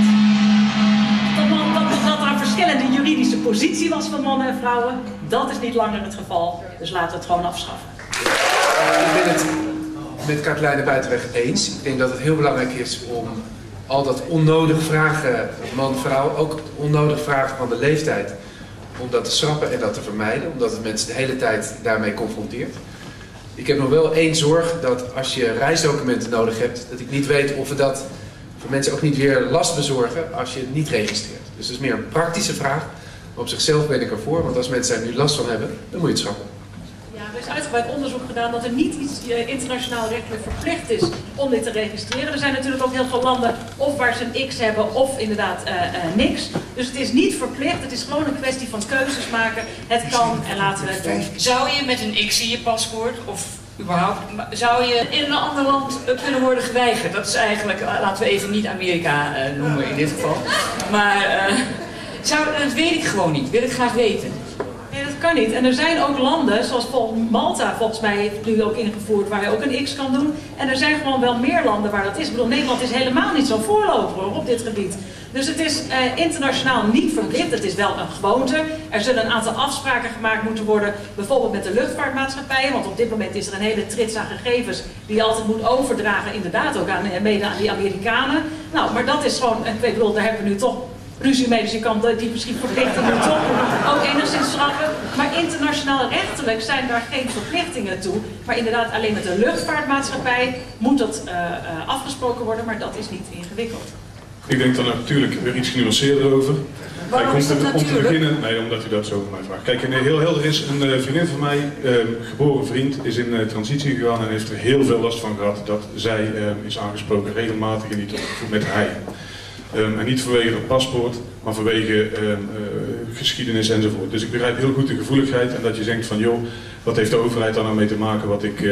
dat, man, dat, dat er een verschillende juridische positie was van mannen en vrouwen. Dat is niet langer het geval. Dus laten we het gewoon afschaffen. Ik ben het met Katelijne Buitenweg eens. Ik denk dat het heel belangrijk is om al dat onnodig vragen man-vrouw, ook onnodig vragen van de leeftijd, om dat te schrappen en dat te vermijden, omdat het mensen de hele tijd daarmee confronteert. Ik heb nog wel één zorg, dat als je reisdocumenten nodig hebt, dat ik niet weet of we dat voor mensen ook niet weer last bezorgen als je het niet registreert. Dus dat is meer een praktische vraag, maar op zichzelf ben ik ervoor, want als mensen daar nu last van hebben, dan moet je het schrappen. Ja, er is uitgebreid onderzoek gedaan dat er niet iets uh, internationaal rechtelijk verplicht is om dit te registreren. Er zijn natuurlijk ook heel veel landen of waar ze een X hebben of inderdaad uh, uh, niks. Dus het is niet verplicht, het is gewoon een kwestie van keuzes maken. Het kan en laten we het doen. Zou je met een X in je paspoort of überhaupt, zou je in een ander land uh, kunnen worden geweigerd? Dat is eigenlijk, uh, laten we even niet Amerika uh, noemen in dit geval. Maar uh, zou, dat weet ik gewoon niet, wil ik graag weten. Nee, dat kan niet. En er zijn ook landen, zoals Malta volgens mij heeft nu ook ingevoerd, waar je ook een X kan doen. En er zijn gewoon wel meer landen waar dat is. Ik bedoel, Nederland is helemaal niet zo'n voorloper op dit gebied. Dus het is uh, internationaal niet verplicht. Het is wel een gewoonte. Er zullen een aantal afspraken gemaakt moeten worden, bijvoorbeeld met de luchtvaartmaatschappijen. Want op dit moment is er een hele trits aan gegevens die je altijd moet overdragen, inderdaad ook aan, mede aan die Amerikanen. Nou, maar dat is gewoon, ik bedoel, daar hebben we nu toch ruzie mee, dus je kan die misschien verplichtingen toch ook enigszins schrappen. Maar internationaal rechtelijk zijn daar geen verplichtingen toe. Maar inderdaad, alleen met de luchtvaartmaatschappij moet dat uh, uh, afgesproken worden, maar dat is niet ingewikkeld. Ik denk dan natuurlijk weer iets genuanceerder over. Waarom Kijk, is dat om, te, om te natuurlijk? beginnen, nee, omdat u dat zo van mij vraagt. Kijk, nee, heel helder is, een uh, vriendin van mij, uh, geboren vriend, is in uh, transitie gegaan en heeft er heel veel last van gehad dat zij uh, is aangesproken regelmatig en niet op, met hij. Um, en niet vanwege een paspoort, maar vanwege um, uh, geschiedenis enzovoort. Dus ik begrijp heel goed de gevoeligheid en dat je denkt van joh, wat heeft de overheid daar nou mee te maken wat ik uh,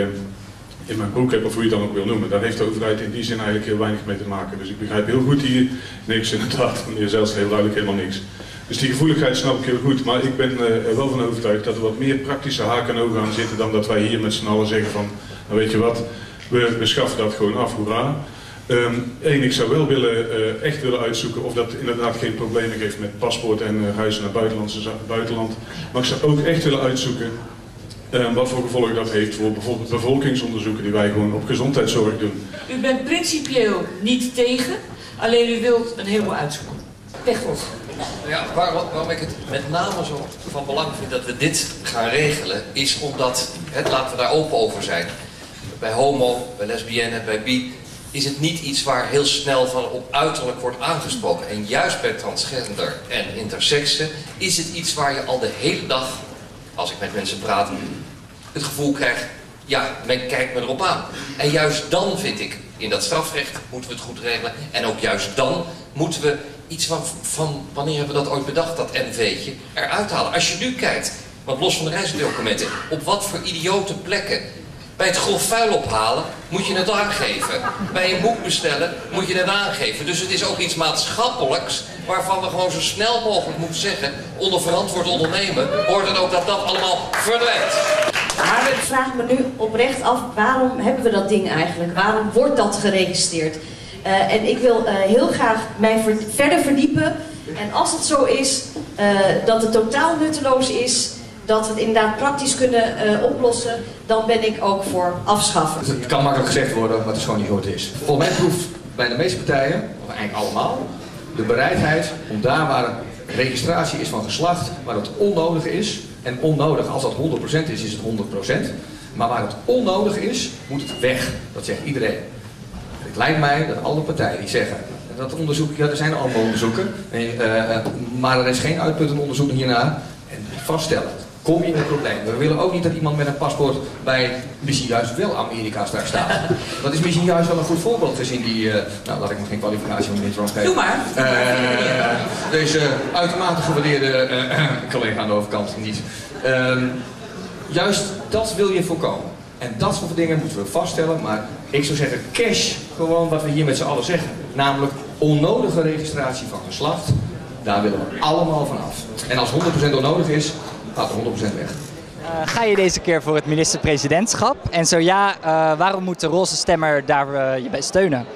in mijn broek heb of hoe je het dan ook wil noemen. Daar heeft de overheid in die zin eigenlijk heel weinig mee te maken. Dus ik begrijp heel goed hier niks inderdaad, meneer zelfs heel duidelijk helemaal niks. Dus die gevoeligheid snap ik heel goed, maar ik ben uh, er wel van overtuigd dat er wat meer praktische haken en ogen aan zitten dan dat wij hier met z'n allen zeggen van, nou weet je wat, we, we schaffen dat gewoon af, hoera. Eén, um, ik zou wel willen, uh, echt willen uitzoeken of dat inderdaad geen problemen geeft met paspoort en uh, reizen naar buitenlandse, buitenland. Maar ik zou ook echt willen uitzoeken uh, wat voor gevolgen dat heeft voor bijvoorbeeld bevolkingsonderzoeken die wij gewoon op gezondheidszorg doen. U bent principieel niet tegen, alleen u wilt een heleboel uitzoeken. Pechtold. Ja, waarom, waarom ik het met name zo van belang vind dat we dit gaan regelen, is omdat, hè, laten we daar open over zijn. Bij homo, bij lesbienne, bij bi, is het niet iets waar heel snel van op uiterlijk wordt aangesproken. En juist bij transgender en intersexe is het iets waar je al de hele dag, als ik met mensen praat, het gevoel krijg, ja, men kijkt me erop aan. En juist dan vind ik, in dat strafrecht moeten we het goed regelen. En ook juist dan moeten we iets van, van wanneer hebben we dat ooit bedacht, dat N V'tje, eruit halen. Als je nu kijkt, want los van de reisdocumenten, op wat voor idiote plekken. Bij het grof vuil ophalen moet je het aangeven. Bij een boek bestellen moet je het aangeven. Dus het is ook iets maatschappelijks waarvan we gewoon zo snel mogelijk moeten zeggen, onder verantwoord ondernemen, hoort het ook dat dat allemaal verdwijnt. Maar ik vraag me nu oprecht af, waarom hebben we dat ding eigenlijk? Waarom wordt dat geregistreerd? Uh, en ik wil uh, heel graag mij ver verder verdiepen. En als het zo is uh, dat het totaal nutteloos is, dat we het inderdaad praktisch kunnen uh, oplossen, dan ben ik ook voor afschaffen. Dus het kan makkelijk gezegd worden, maar het is gewoon niet hoe het is. Volgens mij proeft bij de meeste partijen, of eigenlijk allemaal, de bereidheid om daar waar registratie is van geslacht, waar het onnodig is, en onnodig, als dat honderd procent is, is het honderd procent. Maar waar het onnodig is, moet het weg. Dat zegt iedereen. Het lijkt mij dat alle partijen die zeggen, dat onderzoek, ja, er zijn al allemaal onderzoeken, uh, maar er is geen uitputtend onderzoek hiernaar. En vaststellen, kom je in een probleem. We willen ook niet dat iemand met een paspoort bij misschien juist wel Amerika straks staat. Dat is misschien juist wel een goed voorbeeld gezien die, uh, nou laat ik me geen kwalificatie van meneer Trump geven. Doe maar. Uh, deze uitermate gewaardeerde uh, collega aan de overkant niet. Uh, juist dat wil je voorkomen. En dat soort dingen moeten we vaststellen, maar ik zou zeggen cash, gewoon wat we hier met z'n allen zeggen. Namelijk onnodige registratie van geslacht, daar willen we allemaal van af. En als honderd procent onnodig is, gaat er honderd procent weg. Uh, ga je deze keer voor het minister-presidentschap? En zo ja, uh, waarom moet de roze stemmer daar uh, je bij steunen?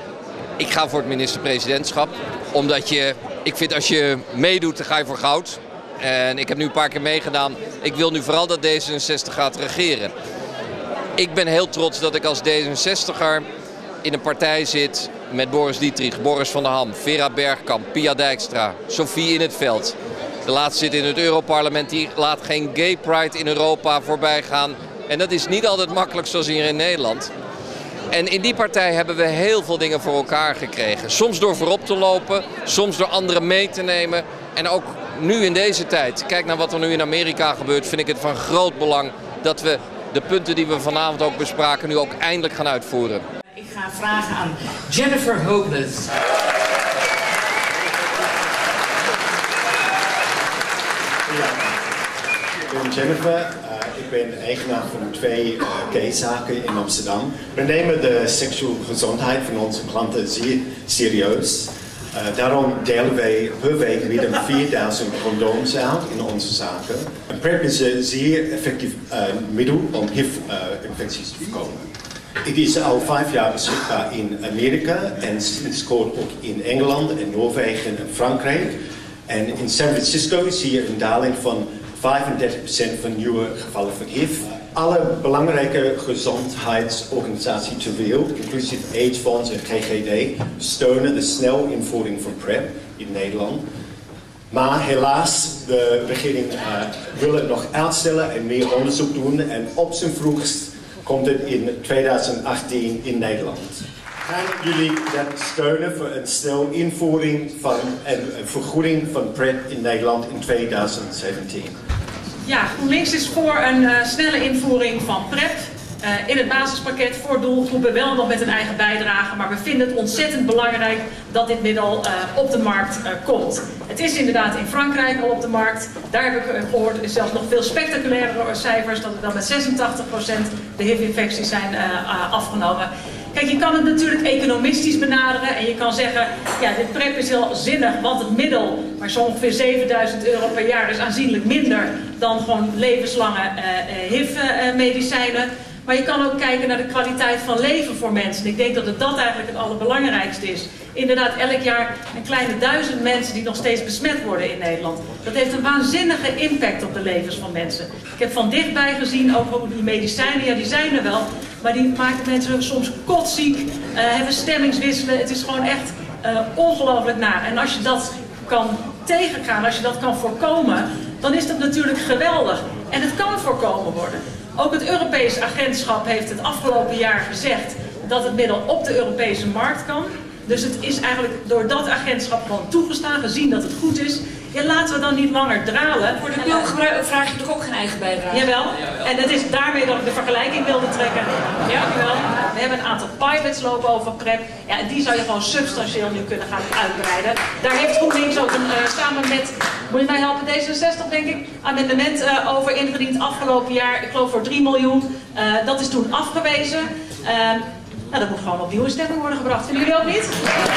Ik ga voor het minister-presidentschap, omdat je, ik vind als je meedoet, dan ga je voor goud. En ik heb nu een paar keer meegedaan. Ik wil nu vooral dat D zesenzestig gaat regeren. Ik ben heel trots dat ik als D zesenzestigger in een partij zit met Boris Dietrich, Boris van der Ham, Vera Bergkamp, Pia Dijkstra, Sophie in het Veld. De laatste zit in het Europarlement, die laat geen gay pride in Europa voorbij gaan. En dat is niet altijd makkelijk zoals hier in Nederland. En in die partij hebben we heel veel dingen voor elkaar gekregen. Soms door voorop te lopen, soms door anderen mee te nemen. En ook nu in deze tijd, kijk naar wat er nu in Amerika gebeurt, vind ik het van groot belang dat we de punten die we vanavond ook bespraken nu ook eindelijk gaan uitvoeren. Ik ga vragen aan Jennifer Hopeless. Ik ben Jennifer, uh, ik ben eigenaar van twee uh, gay-zaken in Amsterdam. We nemen de seksuele gezondheid van onze klanten zeer serieus. Uh, daarom delen wij per week meer dan vierduizend condooms uit in onze zaken. En PrEP is een zeer effectief uh, middel om H I V-infecties uh, te voorkomen. Het is al vijf jaar beschikbaar in Amerika en scoort ook in Engeland en Noorwegen en Frankrijk. En in San Francisco zie je een daling van vijfendertig procent van nieuwe gevallen van H I V. Alle belangrijke gezondheidsorganisaties ter wereld, inclusief AIDS-fonds en G G D, steunen de snelle invoering van PrEP in Nederland. Maar helaas, de regering uh, wil het nog uitstellen en meer onderzoek doen. En op zijn vroegst komt het in tweeduizend achttien in Nederland. Gaan jullie dat steunen voor een snel invoering van en vergoeding van PrEP in Nederland in tweeduizend zeventien? Ja, GroenLinks is voor een uh, snelle invoering van PrEP. Uh, in het basispakket voor doelgroepen, wel nog met een eigen bijdrage, maar we vinden het ontzettend belangrijk dat dit middel uh, op de markt uh, komt. Het is inderdaad in Frankrijk al op de markt. Daar heb ik uh, gehoord, is zelfs nog veel spectaculairere cijfers, dat het dan met zesentachtig procent de H I V-infecties zijn uh, uh, afgenomen. Kijk, je kan het natuurlijk economistisch benaderen en je kan zeggen, ja, dit PrEP is heel zinnig, want het middel, maar zo ongeveer zevenduizend euro per jaar, is aanzienlijk minder dan gewoon levenslange uh, H I V-medicijnen. Maar je kan ook kijken naar de kwaliteit van leven voor mensen. Ik denk dat het dat eigenlijk het allerbelangrijkste is. Inderdaad, elk jaar een kleine duizend mensen die nog steeds besmet worden in Nederland. Dat heeft een waanzinnige impact op de levens van mensen. Ik heb van dichtbij gezien, ook die medicijnen, ja die zijn er wel. Maar die maken mensen soms kotziek, uh, hebben stemmingswisselen. Het is gewoon echt uh, ongelooflijk naar. En als je dat kan tegengaan, als je dat kan voorkomen, dan is dat natuurlijk geweldig. En het kan voorkomen worden. Ook het Europees agentschap heeft het afgelopen jaar gezegd dat het middel op de Europese markt kan. Dus het is eigenlijk door dat agentschap gewoon toegestaan, gezien dat het goed is. Ja, laten we dan niet langer dralen. Voor de pil vraag je toch ook geen eigen bijdrage? Jawel. En het is daarmee dat ik de vergelijking wilde trekken. Ja, jawel. We hebben een aantal pilots lopen over PrEP. Ja, en die zou je gewoon substantieel nu kunnen gaan uitbreiden. Daar heeft GroenLinks ook een, uh, samen met, moet je mij helpen, D zesenzestig denk ik, amendement uh, over ingediend afgelopen jaar. Ik geloof voor drie miljoen. Uh, dat is toen afgewezen. Uh, nou, dat moet gewoon opnieuw in stemming worden gebracht. Vinden jullie ook niet?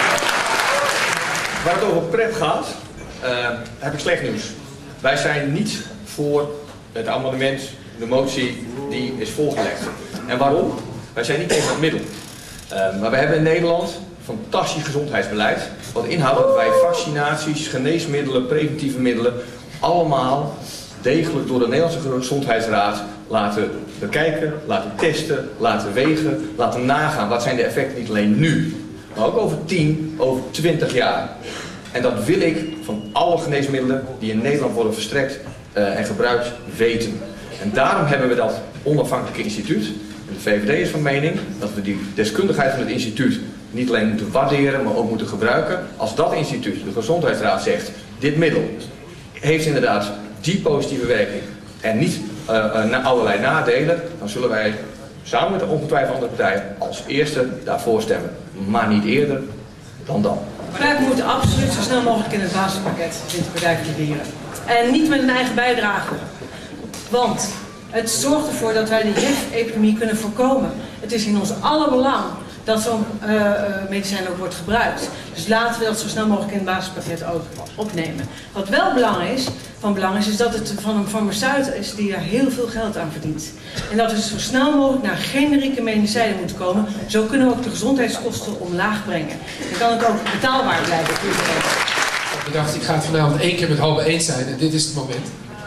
Waar het over PrEP gaat, uh, heb ik slecht nieuws. Wij zijn niet voor het amendement, de motie die is voorgelegd. En waarom? Wij zijn niet tegen het middel. Uh, maar we hebben in Nederland een fantastisch gezondheidsbeleid. Wat inhoudt dat wij vaccinaties, geneesmiddelen, preventieve middelen allemaal degelijk door de Nederlandse Gezondheidsraad laten bekijken, laten testen, laten wegen, laten nagaan. Wat zijn de effecten niet alleen nu, maar ook over tien, over twintig jaar. En dat wil ik van alle geneesmiddelen die in Nederland worden verstrekt uh, en gebruikt weten. En daarom hebben we dat onafhankelijke instituut. En de V V D is van mening dat we die deskundigheid van het instituut niet alleen moeten waarderen, maar ook moeten gebruiken. Als dat instituut, de Gezondheidsraad, zegt, dit middel heeft inderdaad die positieve werking en niet uh, uh, na allerlei nadelen, dan zullen wij samen met ongetwijfeld andere partijen als eerste daarvoor stemmen. Maar niet eerder dan dan. PrEP moet absoluut zo snel mogelijk in het basispakket, vindt de Partij voor de Dieren. En niet met een eigen bijdrage. Want het zorgt ervoor dat wij de H I V-epidemie kunnen voorkomen. Het is in ons aller belang dat zo'n uh, uh, medicijn ook wordt gebruikt. Dus laten we dat zo snel mogelijk in het basispakket ook opnemen. Wat wel belang is, van belang is, is dat het van een farmaceut is die er heel veel geld aan verdient. En dat we zo snel mogelijk naar generieke medicijnen moeten komen. Zo kunnen we ook de gezondheidskosten omlaag brengen. Dan kan het ook betaalbaar blijven voor iedereen. Ik dacht, ik ga het vanavond één keer met Halbe eens zijn en dit is het moment.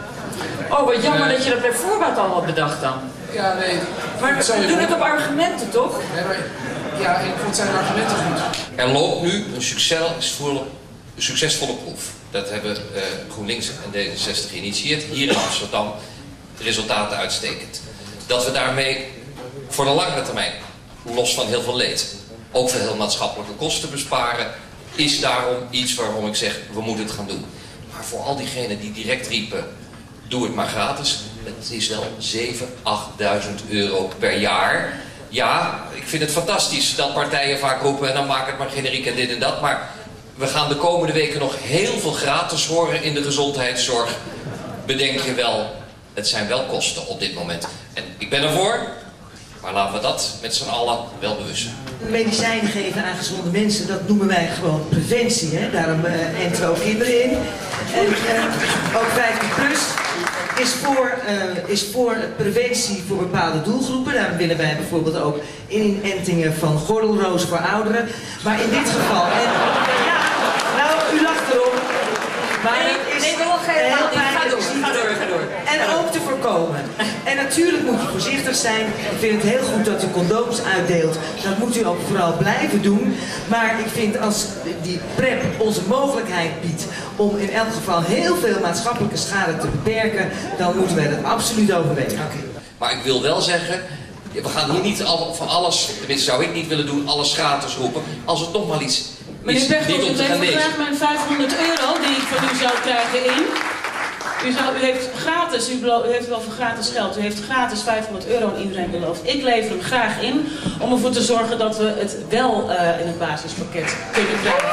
Oh, wat jammer uh, dat je dat bij voorbaat al had bedacht dan. Ja, nee. Maar we doen het op argumenten, toch? Nee, maar, ja, ik vond zijn argumenten goed. Er loopt nu een succesvolle, succesvolle proef. Dat hebben uh, GroenLinks en D zesenzestig geïnitieerd. Hier in Amsterdam, resultaten uitstekend. Dat we daarmee voor de langere termijn, los van heel veel leed, ook veel maatschappelijke kosten besparen, is daarom iets waarom ik zeg, we moeten het gaan doen. Maar voor al diegenen die direct riepen, doe het maar gratis. Het is wel zevenduizend, achtduizend euro per jaar. Ja, ik vind het fantastisch dat partijen vaak roepen en dan maak het maar generiek en dit en dat. Maar we gaan de komende weken nog heel veel gratis horen in de gezondheidszorg. Bedenk je wel, het zijn wel kosten op dit moment. En ik ben ervoor, maar laten we dat met z'n allen wel bewust zijn. Medicijnen geven aan gezonde mensen, dat noemen wij gewoon preventie. Hè? Daarom uh, enteren ook kinderen in. En uh, ook vijftien plus is voor, uh, is voor preventie voor bepaalde doelgroepen. Daarom willen wij bijvoorbeeld ook inentingen van gordelroos voor ouderen. Maar in dit geval... En, ja, nou, u lacht erop. Maar nee, het is nee, wel helemaal niet. Ga door, ga door, ga door. En ook te voorkomen. En natuurlijk moet je voorzichtig zijn. Ik vind het heel goed dat u condooms uitdeelt. Dat moet u ook vooral blijven doen. Maar ik vind als die PrEP onze mogelijkheid biedt om in elk geval heel veel maatschappelijke schade te beperken, dan moeten wij dat absoluut overwegen. Maar ik wil wel zeggen, We gaan hier niet al, voor alles, tenminste zou ik niet willen doen, alles gratis roepen. Als het nog maar iets, Meneer iets Pechtold, niet om u te gaan levert lezen. graag mijn vijfhonderd euro die ik van u zou krijgen in. U, zou, u heeft gratis, u, belo- u heeft wel voor gratis geld, u heeft gratis vijfhonderd euro aan iedereen beloofd. Ik lever hem graag in om ervoor te zorgen dat we het wel uh, in het basispakket kunnen krijgen.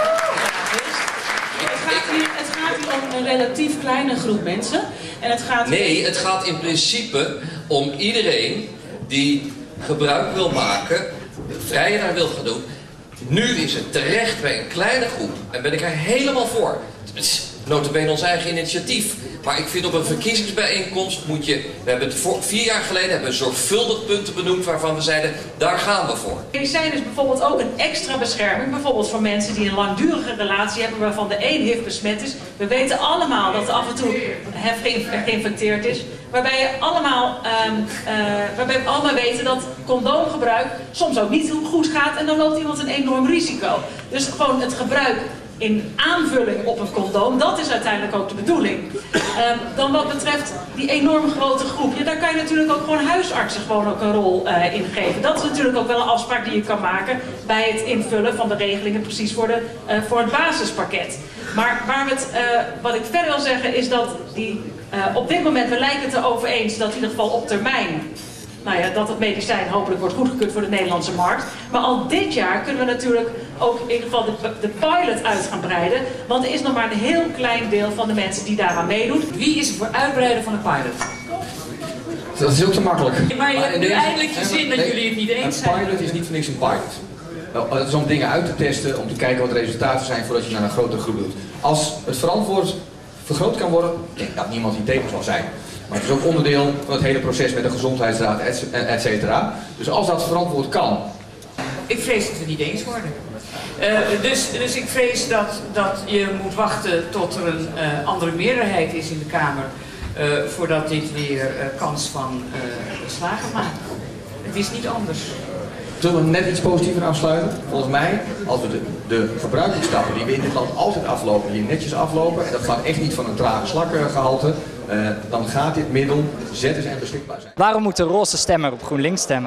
Het gaat, hier, het gaat hier om een relatief kleine groep mensen. En het gaat Nee, het gaat in principe om iedereen die gebruik wil maken, vrij daar wil gaan doen. Nu is het terecht bij een kleine groep en ben ik er helemaal voor. Het is nota bene ons eigen initiatief. Maar ik vind op een verkiezingsbijeenkomst moet je... We hebben het voor, vier jaar geleden hebben we zorgvuldig punten benoemd waarvan we zeiden, daar gaan we voor. Medicijn is bijvoorbeeld ook een extra bescherming, bijvoorbeeld voor mensen die een langdurige relatie hebben waarvan de een H I V besmet is. We weten allemaal dat af en toe H I V geïnfecteerd is, waarbij, je allemaal, um, uh, waarbij we allemaal weten dat condoomgebruik soms ook niet goed gaat en dan loopt iemand een enorm risico. Dus gewoon het gebruik in aanvulling op een condoom, dat is uiteindelijk ook de bedoeling. Um, dan wat betreft die enorm grote groep, ja, daar kan je natuurlijk ook gewoon huisartsen gewoon ook een rol uh, in geven. Dat is natuurlijk ook wel een afspraak die je kan maken bij het invullen van de regelingen precies voor, de, uh, voor het basispakket. Maar waar we het, uh, wat ik verder wil zeggen is dat die, uh, op dit moment, we lijken het erover eens dat in ieder geval op termijn, nou ja, dat het medicijn hopelijk wordt goedgekeurd voor de Nederlandse markt. Maar al dit jaar kunnen we natuurlijk ook in ieder geval de, de pilot uit gaan breiden. Want er is nog maar een heel klein deel van de mensen die daaraan meedoet. Wie is er voor uitbreiden van de pilot? Dat is ook te makkelijk. Maar je hebt nu deze- eindelijk gezien dat nee, jullie het niet eens zijn. Een pilot is niet voor niks een pilot. Nou, het is om dingen uit te testen, om te kijken wat de resultaten zijn voordat je naar een grotere groep doet. Als het verantwoord vergroot kan worden, denk ik dat niemand hier tegen zal zijn. Maar het is ook onderdeel van het hele proces met de gezondheidsraad, et- et cetera. Dus als dat verantwoord kan. Ik vrees dat we niet eens worden. Uh, dus, dus ik vrees dat, dat je moet wachten tot er een uh, andere meerderheid is in de Kamer. Uh, voordat dit weer uh, kans van uh, slagen maakt. Het is niet anders. Zullen we net iets positiever afsluiten? Volgens mij, als we de, de gebruikingsstappen die we in dit land altijd aflopen, hier netjes aflopen, en dat gaat echt niet van een trage slakkengehalte, uh, dan gaat dit middel zetters en beschikbaar zijn. Waarom moet de roze stemmer op GroenLinks stemmen?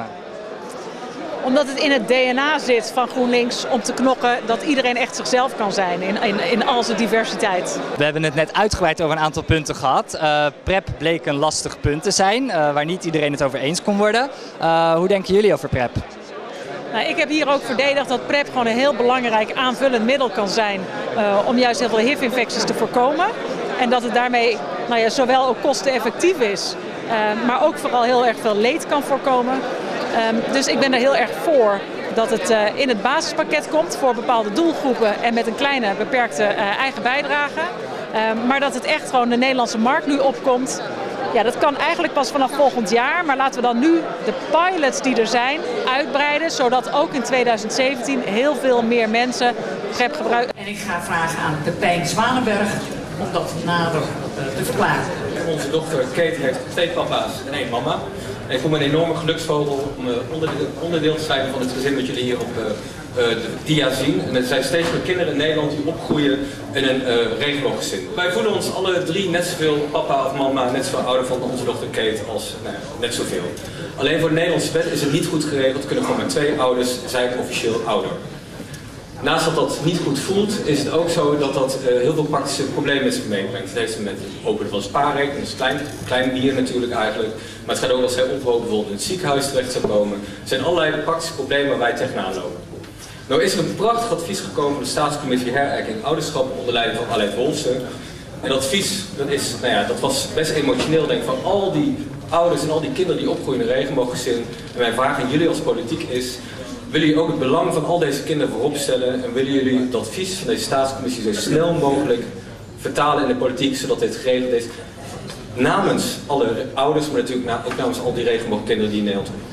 Omdat het in het D N A zit van GroenLinks om te knokken dat iedereen echt zichzelf kan zijn in, in, in al zijn diversiteit. We hebben het net uitgebreid over een aantal punten gehad. Uh, PrEP bleek een lastig punt te zijn, uh, waar niet iedereen het over eens kon worden. Uh, hoe denken jullie over PrEP? Nou, ik heb hier ook verdedigd dat PrEP gewoon een heel belangrijk aanvullend middel kan zijn uh, om juist heel veel H I V-infecties te voorkomen. En dat het daarmee nou ja, zowel ook kosteneffectief is, uh, maar ook vooral heel erg veel leed kan voorkomen. Um, dus ik ben er heel erg voor dat het uh, in het basispakket komt voor bepaalde doelgroepen en met een kleine beperkte uh, eigen bijdrage. Um, maar dat het echt gewoon de Nederlandse markt nu opkomt. Ja, dat kan eigenlijk pas vanaf volgend jaar, maar laten we dan nu de pilots die er zijn uitbreiden, zodat ook in tweeduizend zeventien heel veel meer mensen PrEP gebruiken. En ik ga vragen aan Pepijn Zwanenberg om dat nader uh, te verklaren. Onze dochter Kate heeft twee papa's en één mama. En ik voel me een enorme geluksvogel om uh, onderdeel, onderdeel te zijn van het gezin wat jullie hier op uh, uh, de dia zien. En er zijn steeds meer kinderen in Nederland die opgroeien in een uh, regenbooggezin. Wij voelen ons alle drie net zoveel papa of mama, net zoveel ouder van onze dochter Kate als nou, net zoveel. Alleen voor de Nederlandse wet is het niet goed geregeld. Kunnen gewoon met twee ouders zijn officieel ouder. Naast dat dat niet goed voelt, is het ook zo dat dat uh, heel veel praktische problemen met zich meebrengt. Het heeft met het openen van spaarrekening, dat is klein, klein bier natuurlijk eigenlijk. Maar het gaat ook als hij onverhoopt bijvoorbeeld in het ziekenhuis terecht zou komen. Er zijn allerlei praktische problemen waar wij tegenaan lopen. Nou is er een prachtig advies gekomen van de Staatscommissie Herijking Ouderschap onder leiding van Aleid Wolfsen. En dat advies, dat, is, nou ja, dat was best emotioneel, denk ik, van al die ouders en al die kinderen die opgroeien in een regenbooggezin. En mijn vraag aan jullie als politiek is: willen jullie ook het belang van al deze kinderen voorop stellen en willen jullie het advies van deze staatscommissie zo snel mogelijk vertalen in de politiek, zodat dit geregeld is namens alle ouders, maar natuurlijk ook namens al die regenboogkinderen die in Nederland zijn?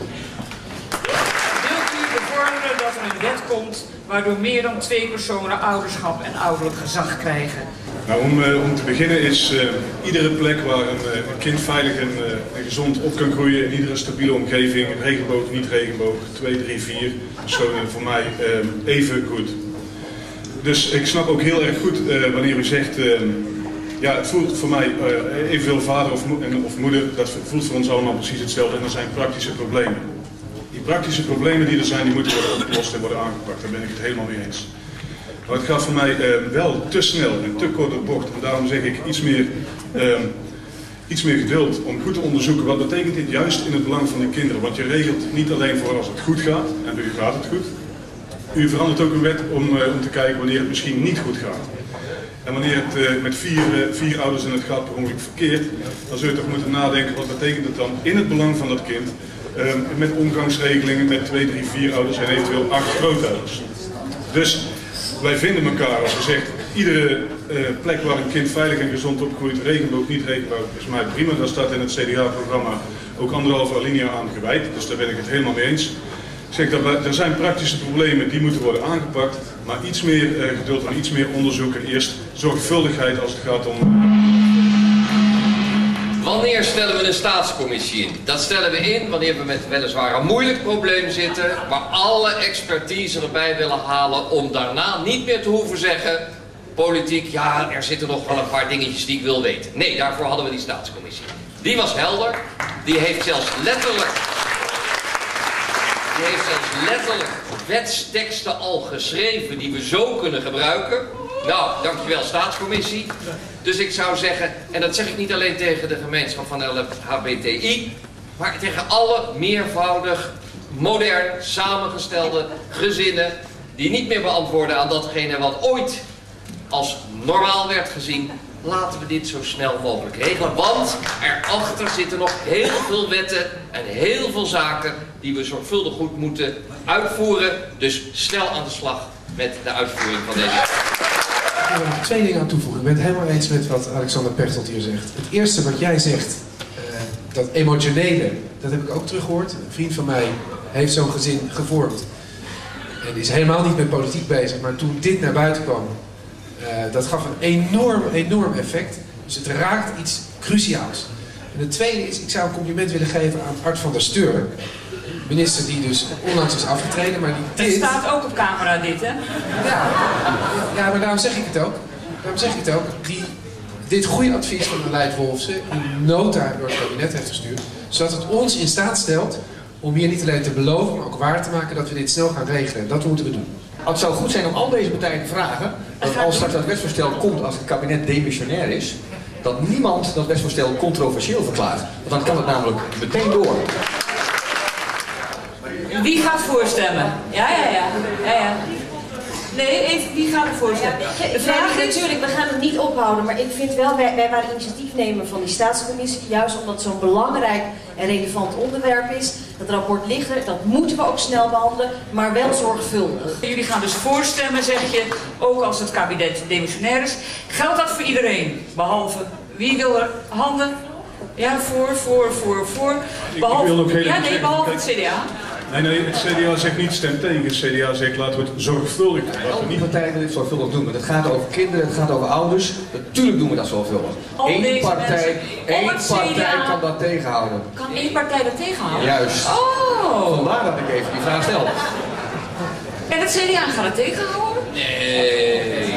Wilt u bevorderen dat er een wet komt waardoor meer dan twee personen ouderschap en ouderlijk gezag krijgen? Nou, om, uh, om te beginnen is uh, iedere plek waar een, uh, een kind veilig en, uh, en gezond op kan groeien, in iedere stabiele omgeving, regenboog, niet regenboog, twee, drie, vier personen voor mij uh, even goed. Dus ik snap ook heel erg goed uh, wanneer u zegt, uh, ja, het voelt voor mij uh, evenveel vader of, mo of moeder, dat voelt voor ons allemaal precies hetzelfde en er zijn praktische problemen. praktische problemen die er zijn, die moeten worden opgelost en worden aangepakt. Daar ben ik het helemaal mee eens. Maar het gaat voor mij uh, wel te snel en te kort op bocht. En daarom zeg ik iets meer, uh, iets meer geduld om goed te onderzoeken wat betekent dit juist in het belang van de kinderen. Want je regelt niet alleen voor als het goed gaat, en nu gaat het goed. U verandert ook een wet om, uh, om te kijken wanneer het misschien niet goed gaat. En wanneer het uh, met vier, uh, vier ouders en het gaat per ongeluk verkeerd, dan zul je toch moeten nadenken wat betekent het dan in het belang van dat kind. Uh, met omgangsregelingen met twee, drie, vier ouders en eventueel acht grootouders. Dus wij vinden elkaar, als gezegd, iedere uh, plek waar een kind veilig en gezond opgroeit, regenboog, niet regenboog, is mij prima. Daar staat in het C D A-programma ook anderhalve alinea aan gewijd, dus daar ben ik het helemaal mee eens. Ik zeg dat wij, er zijn praktische problemen die moeten worden aangepakt, maar iets meer uh, geduld en iets meer onderzoek en eerst zorgvuldigheid als het gaat om... Wanneer stellen we een staatscommissie in? Dat stellen we in wanneer we met weliswaar een moeilijk probleem zitten, maar alle expertise erbij willen halen om daarna niet meer te hoeven zeggen, politiek, ja, er zitten nog wel een paar dingetjes die ik wil weten. Nee, daarvoor hadden we die staatscommissie. Die was helder, die heeft zelfs letterlijk, die heeft zelfs letterlijk wetsteksten al geschreven die we zo kunnen gebruiken. Nou, dankjewel staatscommissie. Dus ik zou zeggen, en dat zeg ik niet alleen tegen de gemeenschap van L H B T I, maar tegen alle meervoudig, modern, samengestelde gezinnen die niet meer beantwoorden aan datgene wat ooit als normaal werd gezien. Laten we dit zo snel mogelijk regelen, want erachter zitten nog heel veel wetten en heel veel zaken die we zorgvuldig goed moeten uitvoeren. Dus snel aan de slag met de uitvoering van deze. Ik wil er twee dingen aan toevoegen. Ik ben het helemaal eens met wat Alexander Pechtold hier zegt. Het eerste wat jij zegt, uh, dat emotionele, dat heb ik ook teruggehoord. Een vriend van mij heeft zo'n gezin gevormd. En is helemaal niet met politiek bezig, maar toen dit naar buiten kwam, uh, dat gaf een enorm, enorm effect. Dus het raakt iets cruciaals. En het tweede is, ik zou een compliment willen geven aan Art van der Steur. Minister die dus onlangs is afgetreden, maar die dit... Het staat ook op camera dit, hè? Ja, ja, maar daarom zeg ik het ook. Daarom zeg ik het ook. Die dit goede advies van Aleid Wolfsen in no time door het kabinet heeft gestuurd. Zodat het ons in staat stelt om hier niet alleen te beloven, maar ook waar te maken dat we dit snel gaan regelen. En dat moeten we doen. Het zou goed zijn om al deze partijen te vragen, dat als straks dat wetsvoorstel komt als het kabinet demissionair is, dat niemand dat wetsvoorstel controversieel verklaart. Want dan kan het namelijk meteen door. Wie gaat voorstemmen? Ja, ja, ja. ja, ja. Nee, even, wie gaat er voorstemmen? De vraag is natuurlijk, we gaan het niet ophouden, maar ik vind wel, wij, wij waren initiatiefnemer van die staatscommissie, juist omdat het zo'n belangrijk en relevant onderwerp is. Dat rapport ligt er, dat moeten we ook snel behandelen, maar wel zorgvuldig. Jullie gaan dus voorstemmen, zeg je, ook als het kabinet demissionair is. Geldt dat voor iedereen? Behalve, wie wil er handen? Ja, voor, voor, voor, voor. Behalve, ik wil ook heel ja, nee, zeggen, behalve kijk, het C D A. Nee, nee, het C D A zegt niet stem tegen. Het C D A zegt laten we het zorgvuldig doen. Elke niet partij wil dit zorgvuldig doen. Het gaat over kinderen, het gaat over ouders. Natuurlijk doen we dat zorgvuldig. Eén partij, één partij kan dat tegenhouden. Kan één partij dat tegenhouden? Juist. Oh! Vandaar dat ik even die vraag stel. En het C D A gaat het tegenhouden? Nee.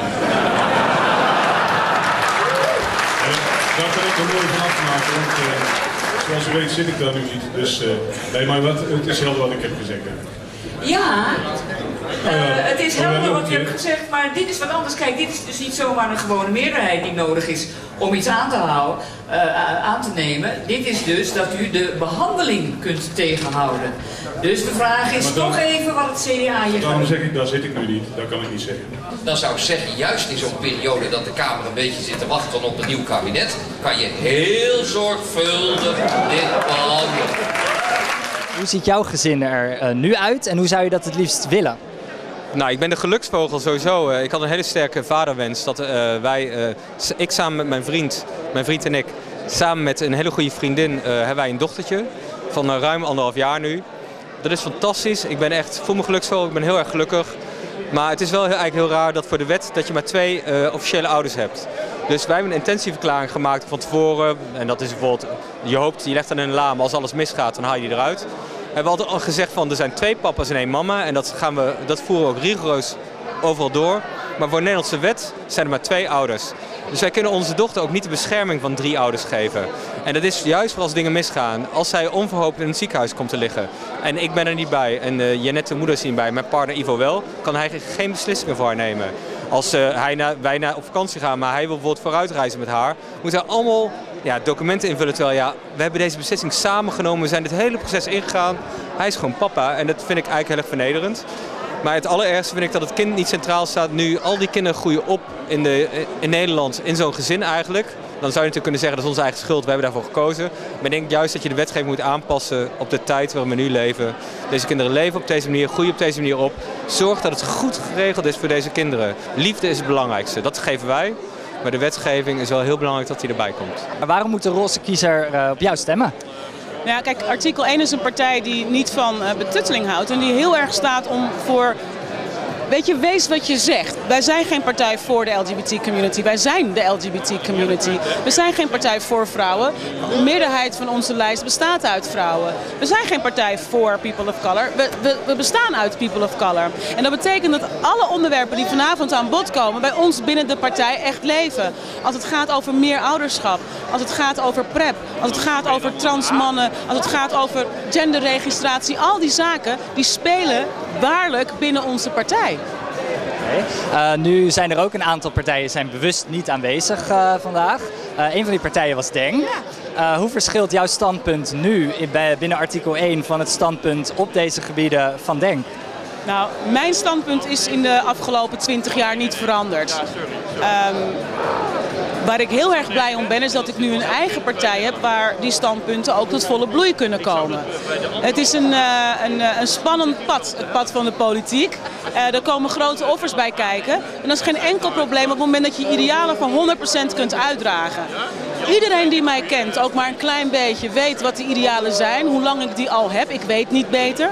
Daar kan ik er mooi van afmaken, want uh, zoals u weet zit ik daar nu niet. Dus uh, nee, maar wat, het is helder wat ik heb gezegd. Hè. Ja, uh, het is helder wat je Ja. hebt gezegd, maar dit is wat anders. Kijk, dit is dus niet zomaar een gewone meerderheid die nodig is om iets aan te houden, uh, aan te nemen. Dit is dus dat u de behandeling kunt tegenhouden. Dus de vraag is Maar dan- toch even wat het C D A hier Daarom gaat zeg ik, daar zit ik nu niet. Dat kan ik niet zeggen. Dan zou ik zeggen, juist in zo'n periode dat de Kamer een beetje zit te wachten op een nieuw kabinet, kan je heel zorgvuldig dit behandelen. Hoe ziet jouw gezin er uh, nu uit en hoe zou je dat het liefst willen? Nou, ik ben de geluksvogel sowieso. Ik had een hele sterke vaderwens dat uh, wij, uh, ik samen met mijn vriend, mijn vriend en ik, samen met een hele goede vriendin, uh, hebben wij een dochtertje van uh, ruim anderhalf jaar nu. Dat is fantastisch. Ik ben echt, voel me geluksvogel, ik ben heel erg gelukkig. Maar het is wel heel, eigenlijk heel raar dat voor de wet dat je maar twee uh, officiële ouders hebt. Dus wij hebben een intentieverklaring gemaakt van tevoren. En dat is bijvoorbeeld, je hoopt, je legt dan in een la, maar als alles misgaat, dan haal je die eruit. We hebben altijd al gezegd van er zijn twee papa's en één mama. En dat, gaan we, dat voeren we ook rigoureus overal door. Maar voor de Nederlandse wet zijn er maar twee ouders. Dus wij kunnen onze dochter ook niet de bescherming van drie ouders geven. En dat is juist voor als dingen misgaan. Als zij onverhoopt in het ziekenhuis komt te liggen en ik ben er niet bij en uh, Janette, de moeder, is niet bij, mijn partner Ivo wel, kan hij geen beslissingen voor haar nemen. Als uh, hij na, wij naar op vakantie gaan, maar hij wil bijvoorbeeld vooruitreizen met haar, moeten we allemaal ja, documenten invullen. Terwijl ja, we hebben deze beslissing samengenomen, we zijn dit hele proces ingegaan. Hij is gewoon papa en dat vind ik eigenlijk heel erg vernederend. Maar het allerergste vind ik dat het kind niet centraal staat. Nu al die kinderen groeien op in, de, in Nederland, in zo'n gezin eigenlijk. Dan zou je natuurlijk kunnen zeggen dat is onze eigen schuld, we hebben daarvoor gekozen. Maar ik denk juist dat je de wetgeving moet aanpassen op de tijd waarin we nu leven. Deze kinderen leven op deze manier, groeien op deze manier op. Zorg dat het goed geregeld is voor deze kinderen. Liefde is het belangrijkste, dat geven wij. Maar de wetgeving is wel heel belangrijk dat die erbij komt. Maar waarom moet de roze kiezer uh, op jou stemmen? Nou ja, kijk, artikel één is een partij die niet van uh, betutteling houdt en die heel erg staat om voor... Weet je, wees wat je zegt. Wij zijn geen partij voor de L G B T community. Wij zijn de L G B T community. We zijn geen partij voor vrouwen. De meerderheid van onze lijst bestaat uit vrouwen. We zijn geen partij voor people of color. We, we, we bestaan uit people of color. En dat betekent dat alle onderwerpen die vanavond aan bod komen bij ons binnen de partij echt leven. Als het gaat over meer ouderschap, als het gaat over prep, als het gaat over trans mannen, als het gaat over genderregistratie. Al die zaken die spelen waarlijk binnen onze partij. Okay. Uh, nu zijn er ook een aantal partijen zijn bewust niet aanwezig uh, vandaag. Uh, een van die partijen was Denk. Uh, hoe verschilt jouw standpunt nu in, binnen artikel één van het standpunt op deze gebieden van Denk? Nou, mijn standpunt is in de afgelopen twintig jaar niet veranderd. Um, waar ik heel erg blij om ben is dat ik nu een eigen partij heb waar die standpunten ook tot volle bloei kunnen komen. Het is een, uh, een, een spannend pad, het pad van de politiek. Uh, er komen grote offers bij kijken. En dat is geen enkel probleem op het moment dat je je idealen van honderd procent kunt uitdragen. Iedereen die mij kent, ook maar een klein beetje, weet wat de idealen zijn. Hoe lang ik die al heb, ik weet niet beter.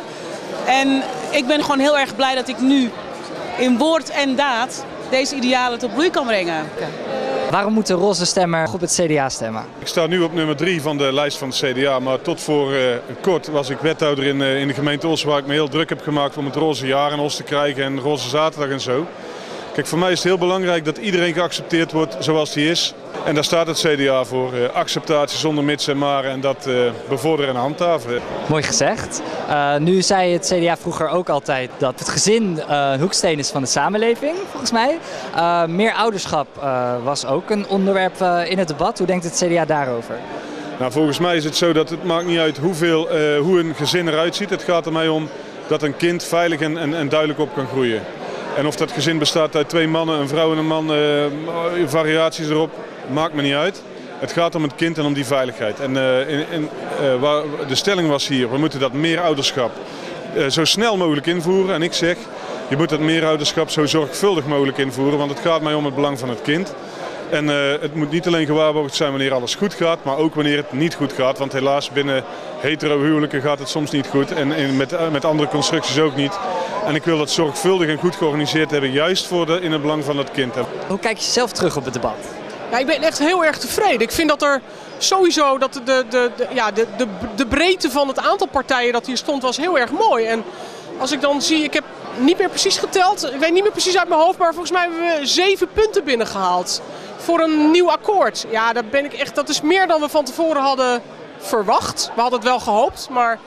En ik ben gewoon heel erg blij dat ik nu in woord en daad deze idealen tot bloei kan brengen. Waarom moet de roze stemmer op het C D A stemmen? Ik sta nu op nummer drie van de lijst van het C D A, maar tot voor uh, kort was ik wethouder in, uh, in de gemeente Os, waar ik me heel druk heb gemaakt om het roze jaar in Os te krijgen en roze zaterdag en zo. Kijk, voor mij is het heel belangrijk dat iedereen geaccepteerd wordt zoals hij is. En daar staat het C D A voor. Uh, acceptatie zonder mits en maren en dat uh, bevorderen en handhaven. Mooi gezegd. Uh, nu zei het C D A vroeger ook altijd dat het gezin uh, een hoeksteen is van de samenleving, volgens mij. Uh, meer ouderschap uh, was ook een onderwerp uh, in het debat. Hoe denkt het C D A daarover? Nou, volgens mij is het zo dat het maakt niet uit hoeveel, uh, hoe een gezin eruit ziet. Het gaat er mij om dat een kind veilig en, en, en duidelijk op kan groeien. En of dat gezin bestaat uit twee mannen, een vrouw en een man, uh, variaties erop, maakt me niet uit. Het gaat om het kind en om die veiligheid. En uh, in, in, uh, waar, de stelling was hier, we moeten dat meerouderschap uh, zo snel mogelijk invoeren. En ik zeg, je moet dat meerouderschap zo zorgvuldig mogelijk invoeren, want het gaat mij om het belang van het kind. En uh, het moet niet alleen gewaarborgd zijn wanneer alles goed gaat, maar ook wanneer het niet goed gaat. Want helaas binnen hetero huwelijken gaat het soms niet goed en, en met, uh, met andere constructies ook niet. En ik wil dat zorgvuldig en goed georganiseerd hebben, juist voor de, in het belang van het kind. Hoe kijk je zelf terug op het debat? Ja, ik ben echt heel erg tevreden. Ik vind dat er sowieso dat de, de, de, ja, de, de, de breedte van het aantal partijen dat hier stond was heel erg mooi. En als ik dan zie, ik heb niet meer precies geteld, ik weet niet meer precies uit mijn hoofd, maar volgens mij hebben we zeven punten binnengehaald voor een nieuw akkoord. Ja, daar ben ik echt, dat is meer dan we van tevoren hadden verwacht. We hadden het wel gehoopt, maar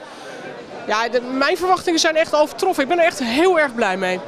ja, de, mijn verwachtingen zijn echt overtroffen. Ik ben er echt heel erg blij mee.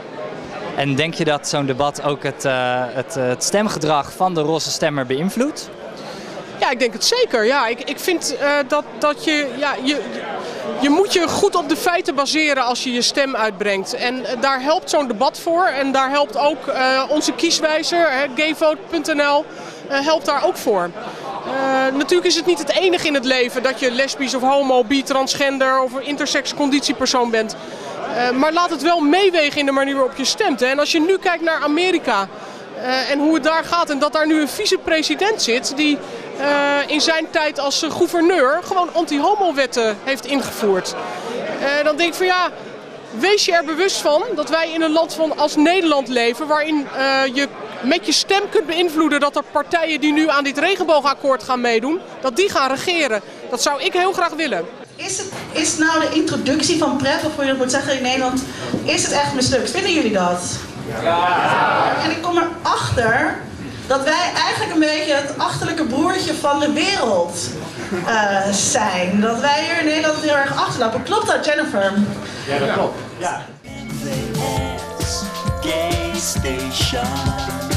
En denk je dat zo'n debat ook het, uh, het, het stemgedrag van de roze stemmer beïnvloedt? Ja, ik denk het zeker. Ja, ik, ik vind uh, dat, dat je, ja, je, je moet je goed op de feiten baseren als je je stem uitbrengt. En uh, daar helpt zo'n debat voor. En daar helpt ook uh, onze kieswijzer, gayvote punt n l, uh, helpt daar ook voor. Uh, natuurlijk is het niet het enige in het leven dat je lesbisch of homo, bi, transgender of een intersex conditiepersoon bent. Uh, maar laat het wel meewegen in de manier waarop je stemt. Hè. En als je nu kijkt naar Amerika uh, en hoe het daar gaat en dat daar nu een vicepresident zit die uh, in zijn tijd als uh, gouverneur gewoon anti-homo-wetten heeft ingevoerd. Uh, dan denk ik van ja, wees je er bewust van dat wij in een land van als Nederland leven waarin uh, je met je stem kunt beïnvloeden dat er partijen die nu aan dit regenboogakkoord gaan meedoen, dat die gaan regeren. Dat zou ik heel graag willen. Is, het, is nou de introductie van PrEP, of hoe je dat moet zeggen in Nederland, is het echt mislukt? Vinden jullie dat? En ik kom erachter dat wij eigenlijk een beetje het achterlijke broertje van de wereld uh, zijn. Dat wij hier in Nederland heel erg achterlopen. Klopt dat, Jennifer? Ja, dat klopt. Ja. Gay Station.